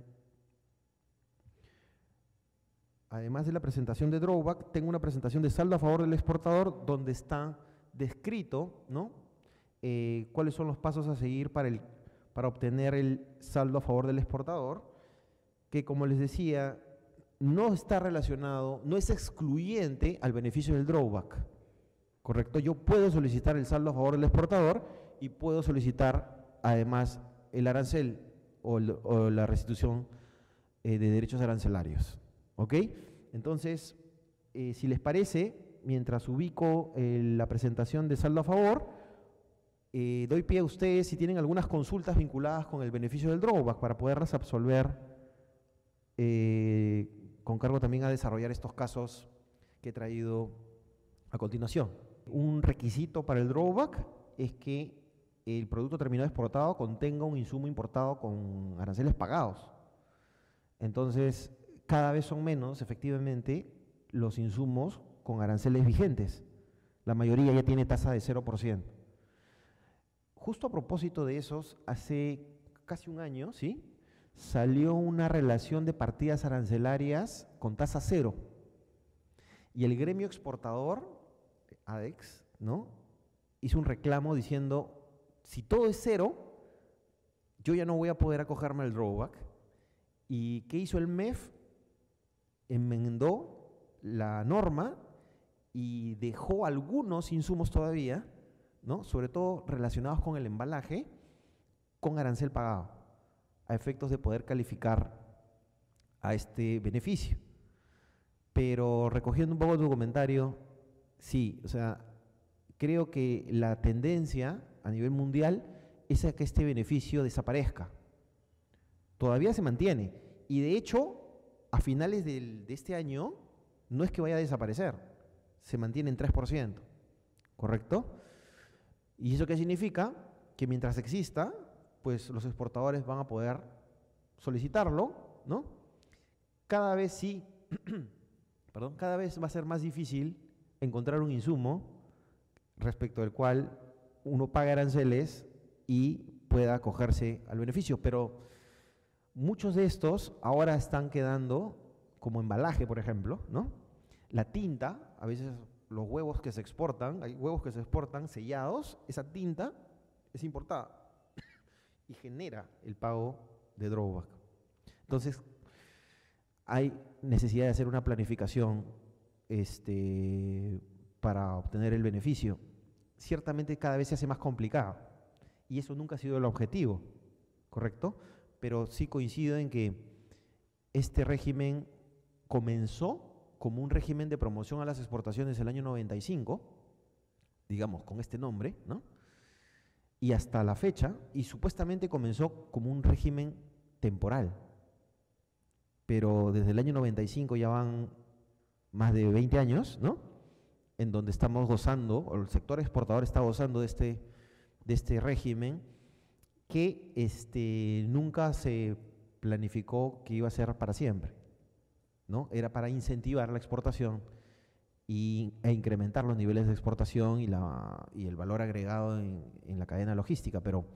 además de la presentación de drawback, tengo una presentación de saldo a favor del exportador donde está descrito, ¿no?, eh, cuáles son los pasos a seguir para, el, para obtener el saldo a favor del exportador, que, como les decía, no está relacionado, no es excluyente al beneficio del drawback, ¿correcto? Yo puedo solicitar el saldo a favor del exportador y puedo solicitar además el arancel o, el, o la restitución eh, de derechos arancelarios. ¿Ok? Entonces, eh, si les parece, mientras ubico eh, la presentación de saldo a favor, eh, doy pie a ustedes si tienen algunas consultas vinculadas con el beneficio del drawback para poderlas absolver, eh, con cargo también a desarrollar estos casos que he traído a continuación. Un requisito para el drawback es que el producto terminado exportado contenga un insumo importado con aranceles pagados. Entonces, cada vez son menos, efectivamente, los insumos con aranceles vigentes. La mayoría ya tiene tasa de cero por ciento. Justo a propósito de esos, hace casi un año, ¿sí?, salió una relación de partidas arancelarias con tasa cero. Y el gremio exportador, ADEX, ¿no?, hizo un reclamo diciendo, si todo es cero, yo ya no voy a poder acogerme al drawback. ¿Y qué hizo el M E F? Enmendó la norma y dejó algunos insumos todavía, ¿no?, sobre todo relacionados con el embalaje, con arancel pagado, a efectos de poder calificar a este beneficio. Pero recogiendo un poco tu comentario, sí, o sea, creo que la tendencia a nivel mundial es a que este beneficio desaparezca. Todavía se mantiene y de hecho a finales del, de este año no es que vaya a desaparecer, se mantiene en tres por ciento, ¿correcto? ¿Y eso qué significa? Que mientras exista, pues los exportadores van a poder solicitarlo, ¿no? Cada vez sí, perdón, cada vez va a ser más difícil encontrar un insumo respecto del cual uno paga aranceles y pueda acogerse al beneficio, pero muchos de estos ahora están quedando como embalaje, por ejemplo, ¿no? La tinta, a veces los huevos que se exportan, hay huevos que se exportan sellados, esa tinta es importada y genera el pago de drawback. Entonces, hay necesidad de hacer una planificación este, para obtener el beneficio. Ciertamente cada vez se hace más complicado y eso nunca ha sido el objetivo, ¿correcto? Pero sí coincido en que este régimen comenzó como un régimen de promoción a las exportaciones el año noventa y cinco, digamos, con este nombre, ¿no? Y hasta la fecha, y supuestamente comenzó como un régimen temporal, pero desde el año noventa y cinco ya van más de veinte años, ¿no?, en donde estamos gozando, o el sector exportador está gozando de este, de este régimen que este, nunca se planificó que iba a ser para siempre, ¿no? Era para incentivar la exportación y, e incrementar los niveles de exportación y, la, y el valor agregado en, en la cadena logística, pero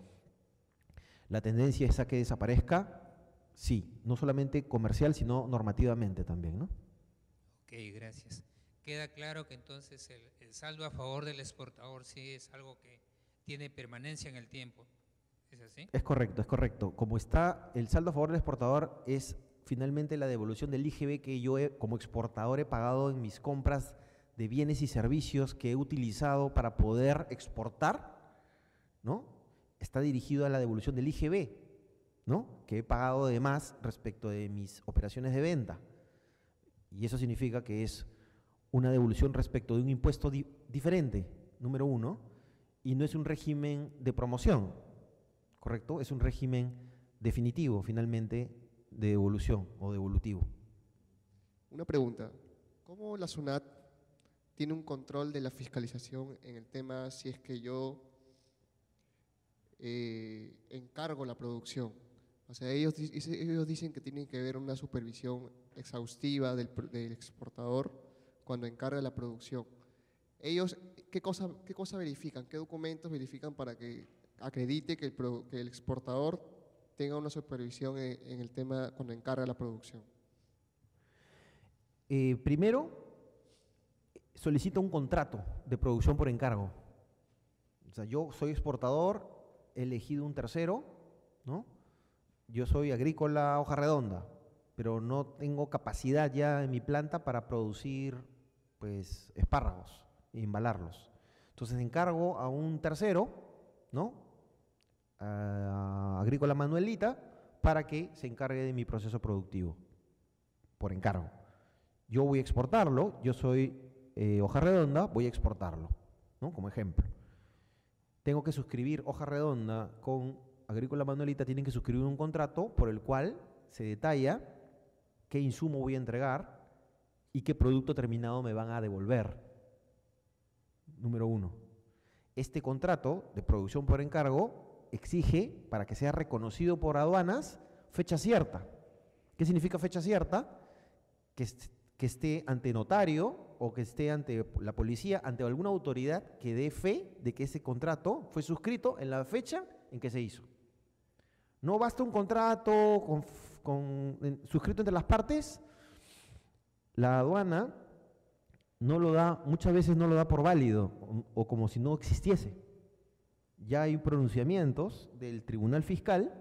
la tendencia es a que desaparezca, sí, no solamente comercial, sino normativamente también, ¿no? Ok, gracias. Queda claro que entonces el, el saldo a favor del exportador sí es algo que tiene permanencia en el tiempo, ¿es así? Es correcto, es correcto. Como está, el saldo a favor del exportador es finalmente la devolución del I G B que yo he, como exportador he pagado en mis compras de bienes y servicios que he utilizado para poder exportar, ¿no? Está dirigido a la devolución del I G B, ¿no?, que he pagado de más respecto de mis operaciones de venta. Y eso significa que es una devolución respecto de un impuesto di diferente, número uno, y no es un régimen de promoción, ¿correcto? Es un régimen definitivo, finalmente, de devolución o devolutivo. Una pregunta, ¿cómo la SUNAT tiene un control de la fiscalización en el tema si es que yo eh, encargo la producción? O sea, ellos, ellos dicen que tienen que haber una supervisión exhaustiva del, del exportador cuando encarga la producción. Ellos, ¿qué cosa, qué cosa verifican? ¿Qué documentos verifican para que acredite que el, que el exportador tenga una supervisión en, en el tema cuando encarga la producción? Eh, primero, solicita un contrato de producción por encargo. O sea, yo soy exportador, he elegido un tercero, ¿no? Yo soy agrícola hoja redonda, pero no tengo capacidad ya en mi planta para producir, pues, espárragos e embalarlos. Entonces encargo a un tercero, ¿no?, a Agrícola Manuelita, para que se encargue de mi proceso productivo, por encargo. Yo voy a exportarlo, yo soy eh, hoja redonda, voy a exportarlo, ¿no?, como ejemplo. Tengo que suscribir hoja redonda con Agrícola Manuelita, tienen que suscribir un contrato por el cual se detalla qué insumo voy a entregar y qué producto terminado me van a devolver, número uno. Este contrato de producción por encargo exige, para que sea reconocido por aduanas, fecha cierta. ¿Qué significa fecha cierta? Que, est que esté ante notario o que esté ante la policía, ante alguna autoridad que dé fe de que ese contrato fue suscrito en la fecha en que se hizo. No basta un contrato con, con, en, suscrito entre las partes. La aduana no lo da, muchas veces no lo da por válido o, o como si no existiese. Ya hay pronunciamientos del Tribunal Fiscal,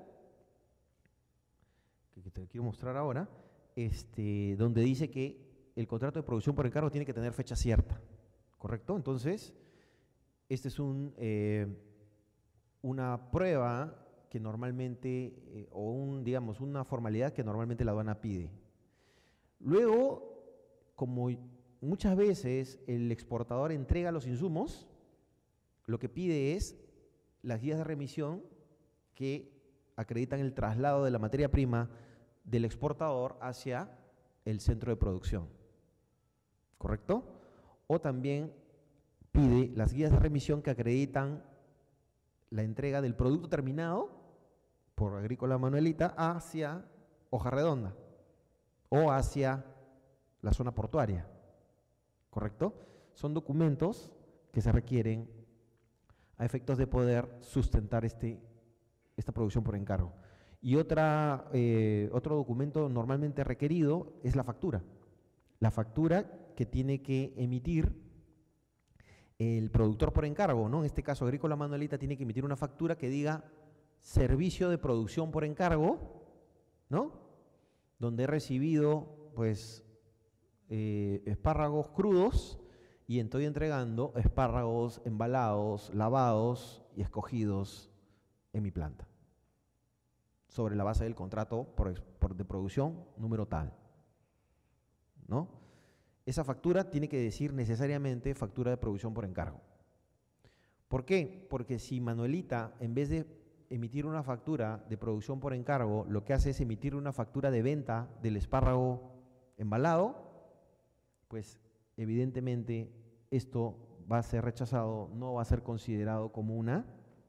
que te quiero mostrar ahora, este, donde dice que el contrato de producción por encargo tiene que tener fecha cierta, ¿correcto? Entonces, esta es un, eh, una prueba que normalmente, eh, o un, digamos, una formalidad que normalmente la aduana pide. Luego, como muchas veces el exportador entrega los insumos, lo que pide es las guías de remisión que acreditan el traslado de la materia prima del exportador hacia el centro de producción, ¿correcto? O también pide las guías de remisión que acreditan la entrega del producto terminado por Agrícola Manuelita hacia Hoja Redonda o hacia la zona portuaria, ¿correcto? Son documentos que se requieren a efectos de poder sustentar este, esta producción por encargo. Y otra, eh, otro documento normalmente requerido es la factura. La factura que tiene que emitir el productor por encargo, ¿no? En este caso, Agrícola Manuelita tiene que emitir una factura que diga servicio de producción por encargo, ¿no? Donde he recibido, pues, eh, espárragos crudos y estoy entregando espárragos embalados, lavados y escogidos en mi planta, sobre la base del contrato por, por, de producción número tal, ¿no? Esa factura tiene que decir necesariamente factura de producción por encargo. ¿Por qué? Porque si Manuelita, en vez de emitir una factura de producción por encargo, lo que hace es emitir una factura de venta del espárrago embalado, pues evidentemente esto va a ser rechazado, no va a ser considerado como una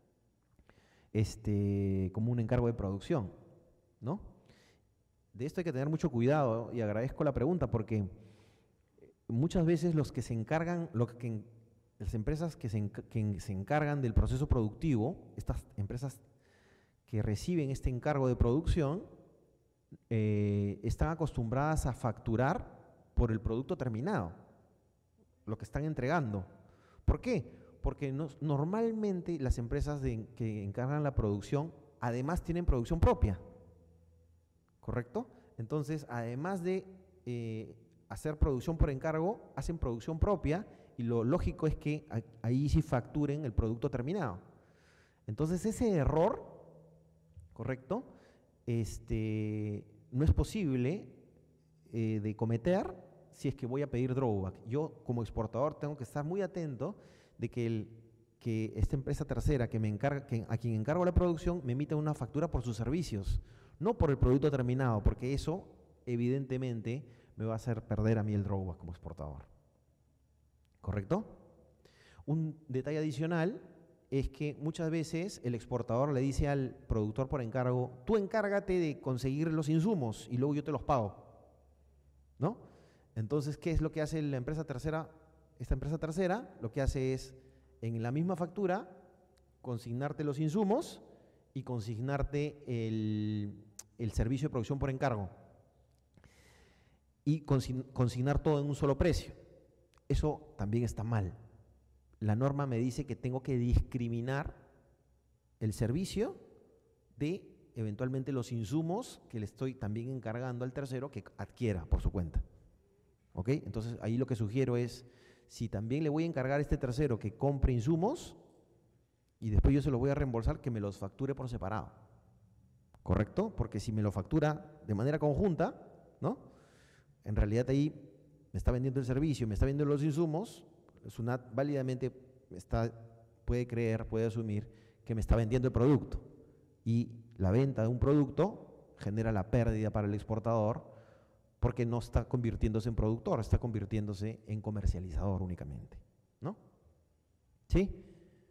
Este, como un encargo de producción, ¿no? De esto hay que tener mucho cuidado y agradezco la pregunta porque muchas veces los que se encargan, lo que, las empresas que se, que se encargan del proceso productivo, estas empresas que reciben este encargo de producción, eh, están acostumbradas a facturar por el producto terminado, lo que están entregando. ¿Por qué? Porque no, normalmente las empresas de, que encargan la producción, además tienen producción propia, ¿correcto? Entonces, además de eh, hacer producción por encargo, hacen producción propia y lo lógico es que a, ahí sí facturen el producto terminado. Entonces, ese error, ¿correcto? Este, no es posible eh, de cometer si es que voy a pedir drawback. Yo, como exportador, tengo que estar muy atento de que, el, que esta empresa tercera que me encarga, que a quien encargo la producción me emita una factura por sus servicios, no por el producto terminado, porque eso evidentemente me va a hacer perder a mí el drawback como exportador. ¿Correcto? Un detalle adicional es que muchas veces el exportador le dice al productor por encargo, tú encárgate de conseguir los insumos y luego yo te los pago, ¿no? Entonces, ¿qué es lo que hace la empresa tercera? Esta empresa tercera lo que hace es, en la misma factura, consignarte los insumos y consignarte el, el servicio de producción por encargo. Y consignar todo en un solo precio. Eso también está mal. La norma me dice que tengo que discriminar el servicio de eventualmente los insumos que le estoy también encargando al tercero que adquiera por su cuenta. ¿Ok? Entonces, ahí lo que sugiero es, si también le voy a encargar a este tercero que compre insumos y después yo se los voy a reembolsar, que me los facture por separado. ¿Correcto? Porque si me lo factura de manera conjunta, ¿no? En realidad ahí me está vendiendo el servicio, me está vendiendo los insumos, SUNAT válidamente está, puede creer, puede asumir que me está vendiendo el producto. Y la venta de un producto genera la pérdida para el exportador, porque no está convirtiéndose en productor, está convirtiéndose en comercializador únicamente, ¿no? ¿Sí?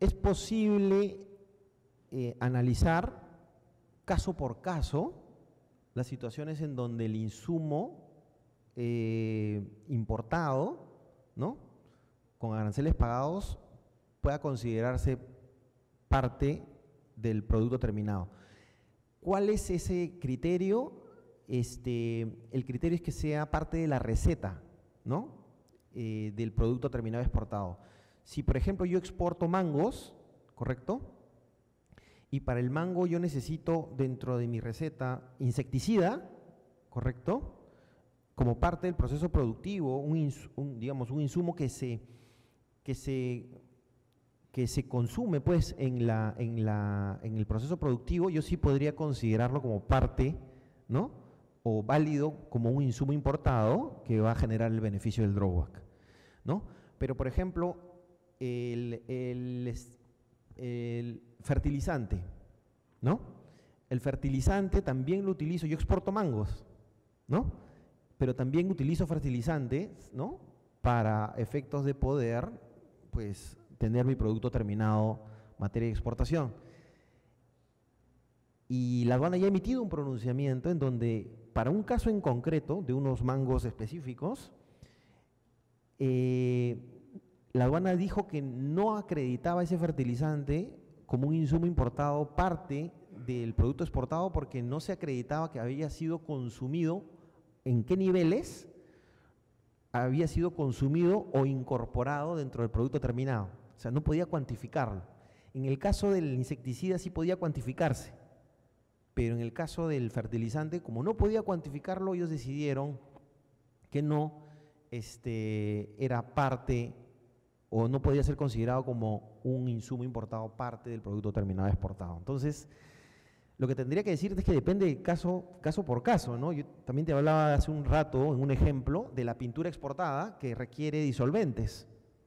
es posible eh, analizar caso por caso las situaciones en donde el insumo eh, importado, ¿no?, con aranceles pagados, pueda considerarse parte del producto terminado. ¿Cuál es ese criterio? Este, el criterio es que sea parte de la receta, ¿no?, eh, del producto terminado exportado. Si, por ejemplo, yo exporto mangos, ¿correcto?, y para el mango yo necesito dentro de mi receta insecticida, ¿correcto?, como parte del proceso productivo, un, ins un, digamos, un insumo que se, que se, que se consume pues, en, la, en, la, en el proceso productivo, yo sí podría considerarlo como parte, ¿no?, o válido como un insumo importado que va a generar el beneficio del drawback, ¿no? Pero, por ejemplo, el, el, el fertilizante, ¿no? El fertilizante también lo utilizo, yo exporto mangos, ¿no?, pero también utilizo fertilizantes, ¿no?, para efectos de poder, pues, tener mi producto terminado, materia de exportación. Y la aduana ya ha emitido un pronunciamiento en donde, para un caso en concreto, de unos mangos específicos, eh, la aduana dijo que no acreditaba ese fertilizante como un insumo importado parte del producto exportado porque no se acreditaba que había sido consumido, en qué niveles había sido consumido o incorporado dentro del producto terminado. O sea, no podía cuantificarlo. En el caso del insecticida sí podía cuantificarse, pero en el caso del fertilizante, como no podía cuantificarlo, ellos decidieron que no este, era parte o no podía ser considerado como un insumo importado parte del producto terminado exportado. Entonces, lo que tendría que decirte es que depende de caso, caso por caso, ¿no? Yo también te hablaba hace un rato, en un ejemplo, de la pintura exportada que requiere disolventes,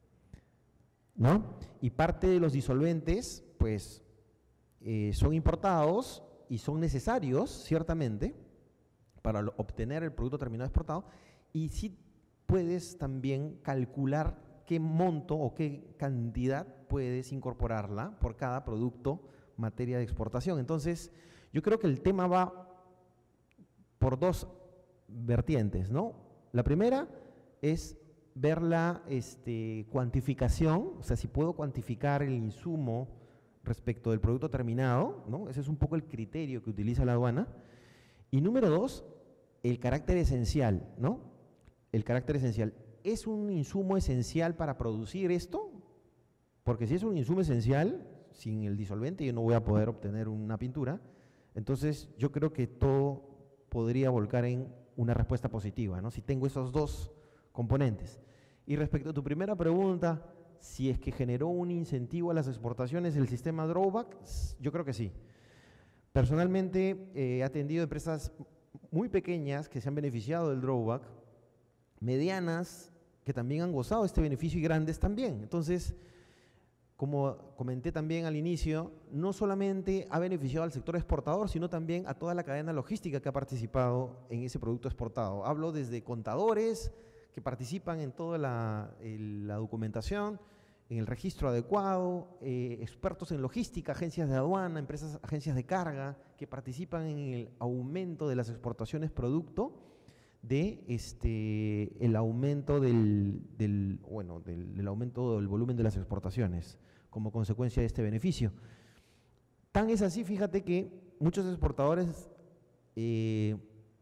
¿no? Y parte de los disolventes, pues, eh, son importados y son necesarios, ciertamente, para lo, obtener el producto terminado exportado, y sí puedes también calcular qué monto o qué cantidad puedes incorporarla por cada producto materia de exportación. Entonces, yo creo que el tema va por dos vertientes, ¿no? La primera es ver la este, cuantificación, o sea, si puedo cuantificar el insumo respecto del producto terminado, ¿no? Ese es un poco el criterio que utiliza la aduana. Y número dos, el carácter esencial, ¿no? El carácter esencial. ¿Es un insumo esencial para producir esto? Porque si es un insumo esencial, sin el disolvente yo no voy a poder obtener una pintura. Entonces, yo creo que todo podría volcar en una respuesta positiva, ¿no?, si tengo esos dos componentes. Y respecto a tu primera pregunta, si es que generó un incentivo a las exportaciones el sistema drawback, yo creo que sí. Personalmente, eh, he atendido empresas muy pequeñas que se han beneficiado del drawback, medianas que también han gozado de este beneficio y grandes también. Entonces, como comenté también al inicio, no solamente ha beneficiado al sector exportador, sino también a toda la cadena logística que ha participado en ese producto exportado. Hablo desde contadores que participan en toda la, el, la documentación, en el registro adecuado, eh, expertos en logística, agencias de aduana, empresas, agencias de carga, que participan en el aumento de las exportaciones producto de este el aumento del, del bueno del, del aumento del volumen de las exportaciones como consecuencia de este beneficio. Tan es así, fíjate, que muchos exportadores eh,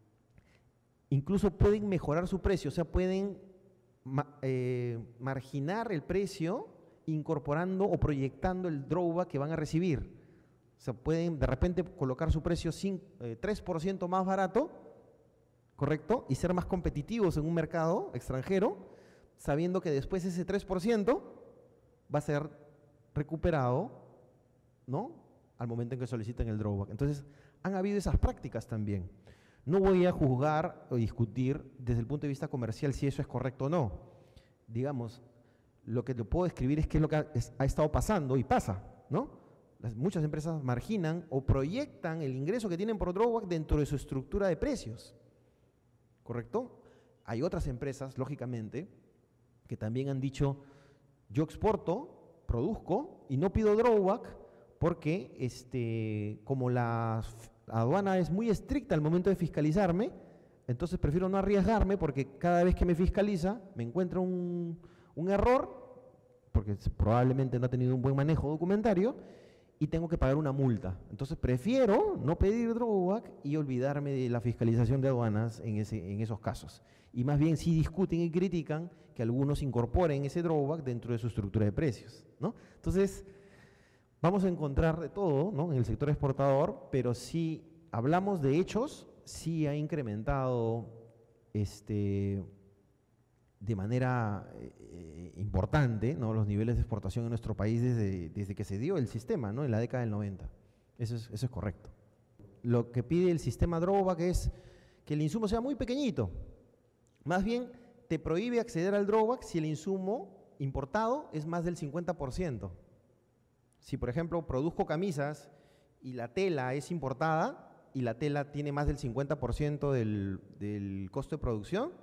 incluso pueden mejorar su precio, o sea, pueden ma, eh, marginar el precio incorporando o proyectando el drawback que van a recibir. O sea, pueden de repente colocar su precio cinco, eh, tres por ciento más barato, ¿correcto?, y ser más competitivos en un mercado extranjero, sabiendo que después ese tres por ciento va a ser recuperado, ¿no?, al momento en que soliciten el drawback. Entonces, han habido esas prácticas también. No voy a juzgar o discutir desde el punto de vista comercial si eso es correcto o no. Digamos, lo que te puedo describir es qué es lo que ha, es, ha estado pasando y pasa, ¿no? Las, muchas empresas marginan o proyectan el ingreso que tienen por drawback dentro de su estructura de precios, ¿correcto? Hay otras empresas, lógicamente, que también han dicho, yo exporto produzco y no pido drawback porque este, como la aduana es muy estricta al momento de fiscalizarme, entonces prefiero no arriesgarme porque cada vez que me fiscaliza me encuentro un, un error, porque probablemente no ha tenido un buen manejo documentario, y tengo que pagar una multa. Entonces prefiero no pedir drawback y olvidarme de la fiscalización de aduanas en, ese, en esos casos. Y más bien sí discuten y critican que algunos incorporen ese drawback dentro de su estructura de precios, ¿no? Entonces, vamos a encontrar de todo, ¿no?, en el sector exportador, pero si hablamos de hechos, sí ha incrementado este, de manera eh, importante, ¿no?, los niveles de exportación en nuestro país desde, desde que se dio el sistema, ¿no?, en la década del noventa. Eso es, eso es correcto. Lo que pide el sistema drawback es que el insumo sea muy pequeñito. Más bien, te prohíbe acceder al drawback si el insumo importado es más del cincuenta por ciento. Si, por ejemplo, produzco camisas y la tela es importada y la tela tiene más del cincuenta por ciento del, del costo de producción,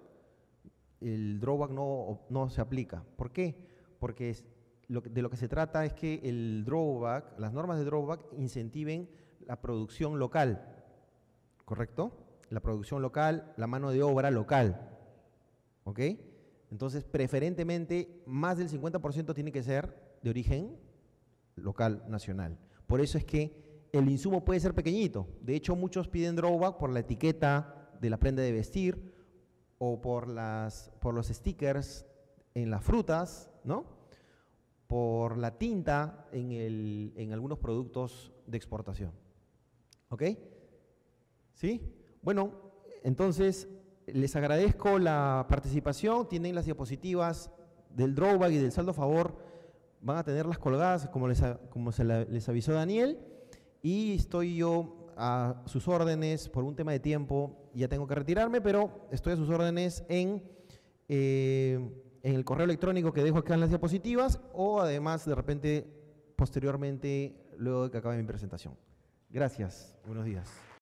el drawback no, no se aplica. ¿Por qué? Porque es, lo, de lo que se trata es que el drawback, las normas de drawback incentiven la producción local, ¿correcto? La producción local, la mano de obra local, ¿ok? Entonces, preferentemente, más del cincuenta por ciento tiene que ser de origen local, nacional. Por eso es que el insumo puede ser pequeñito. De hecho, muchos piden drawback por la etiqueta de la prenda de vestir o por, las, por los stickers en las frutas, ¿no?, por la tinta en, el, en algunos productos de exportación. ¿Ok? ¿Sí? Bueno, entonces les agradezco la participación. Tienen las diapositivas del drawback y del saldo a favor. Van a tenerlas colgadas como les, como se la, les avisó Daniel. Y estoy yo a sus órdenes por un tema de tiempo. Ya tengo que retirarme, pero estoy a sus órdenes en, eh, en el correo electrónico que dejo acá en las diapositivas o además de repente posteriormente luego de que acabe mi presentación. Gracias. Buenos días.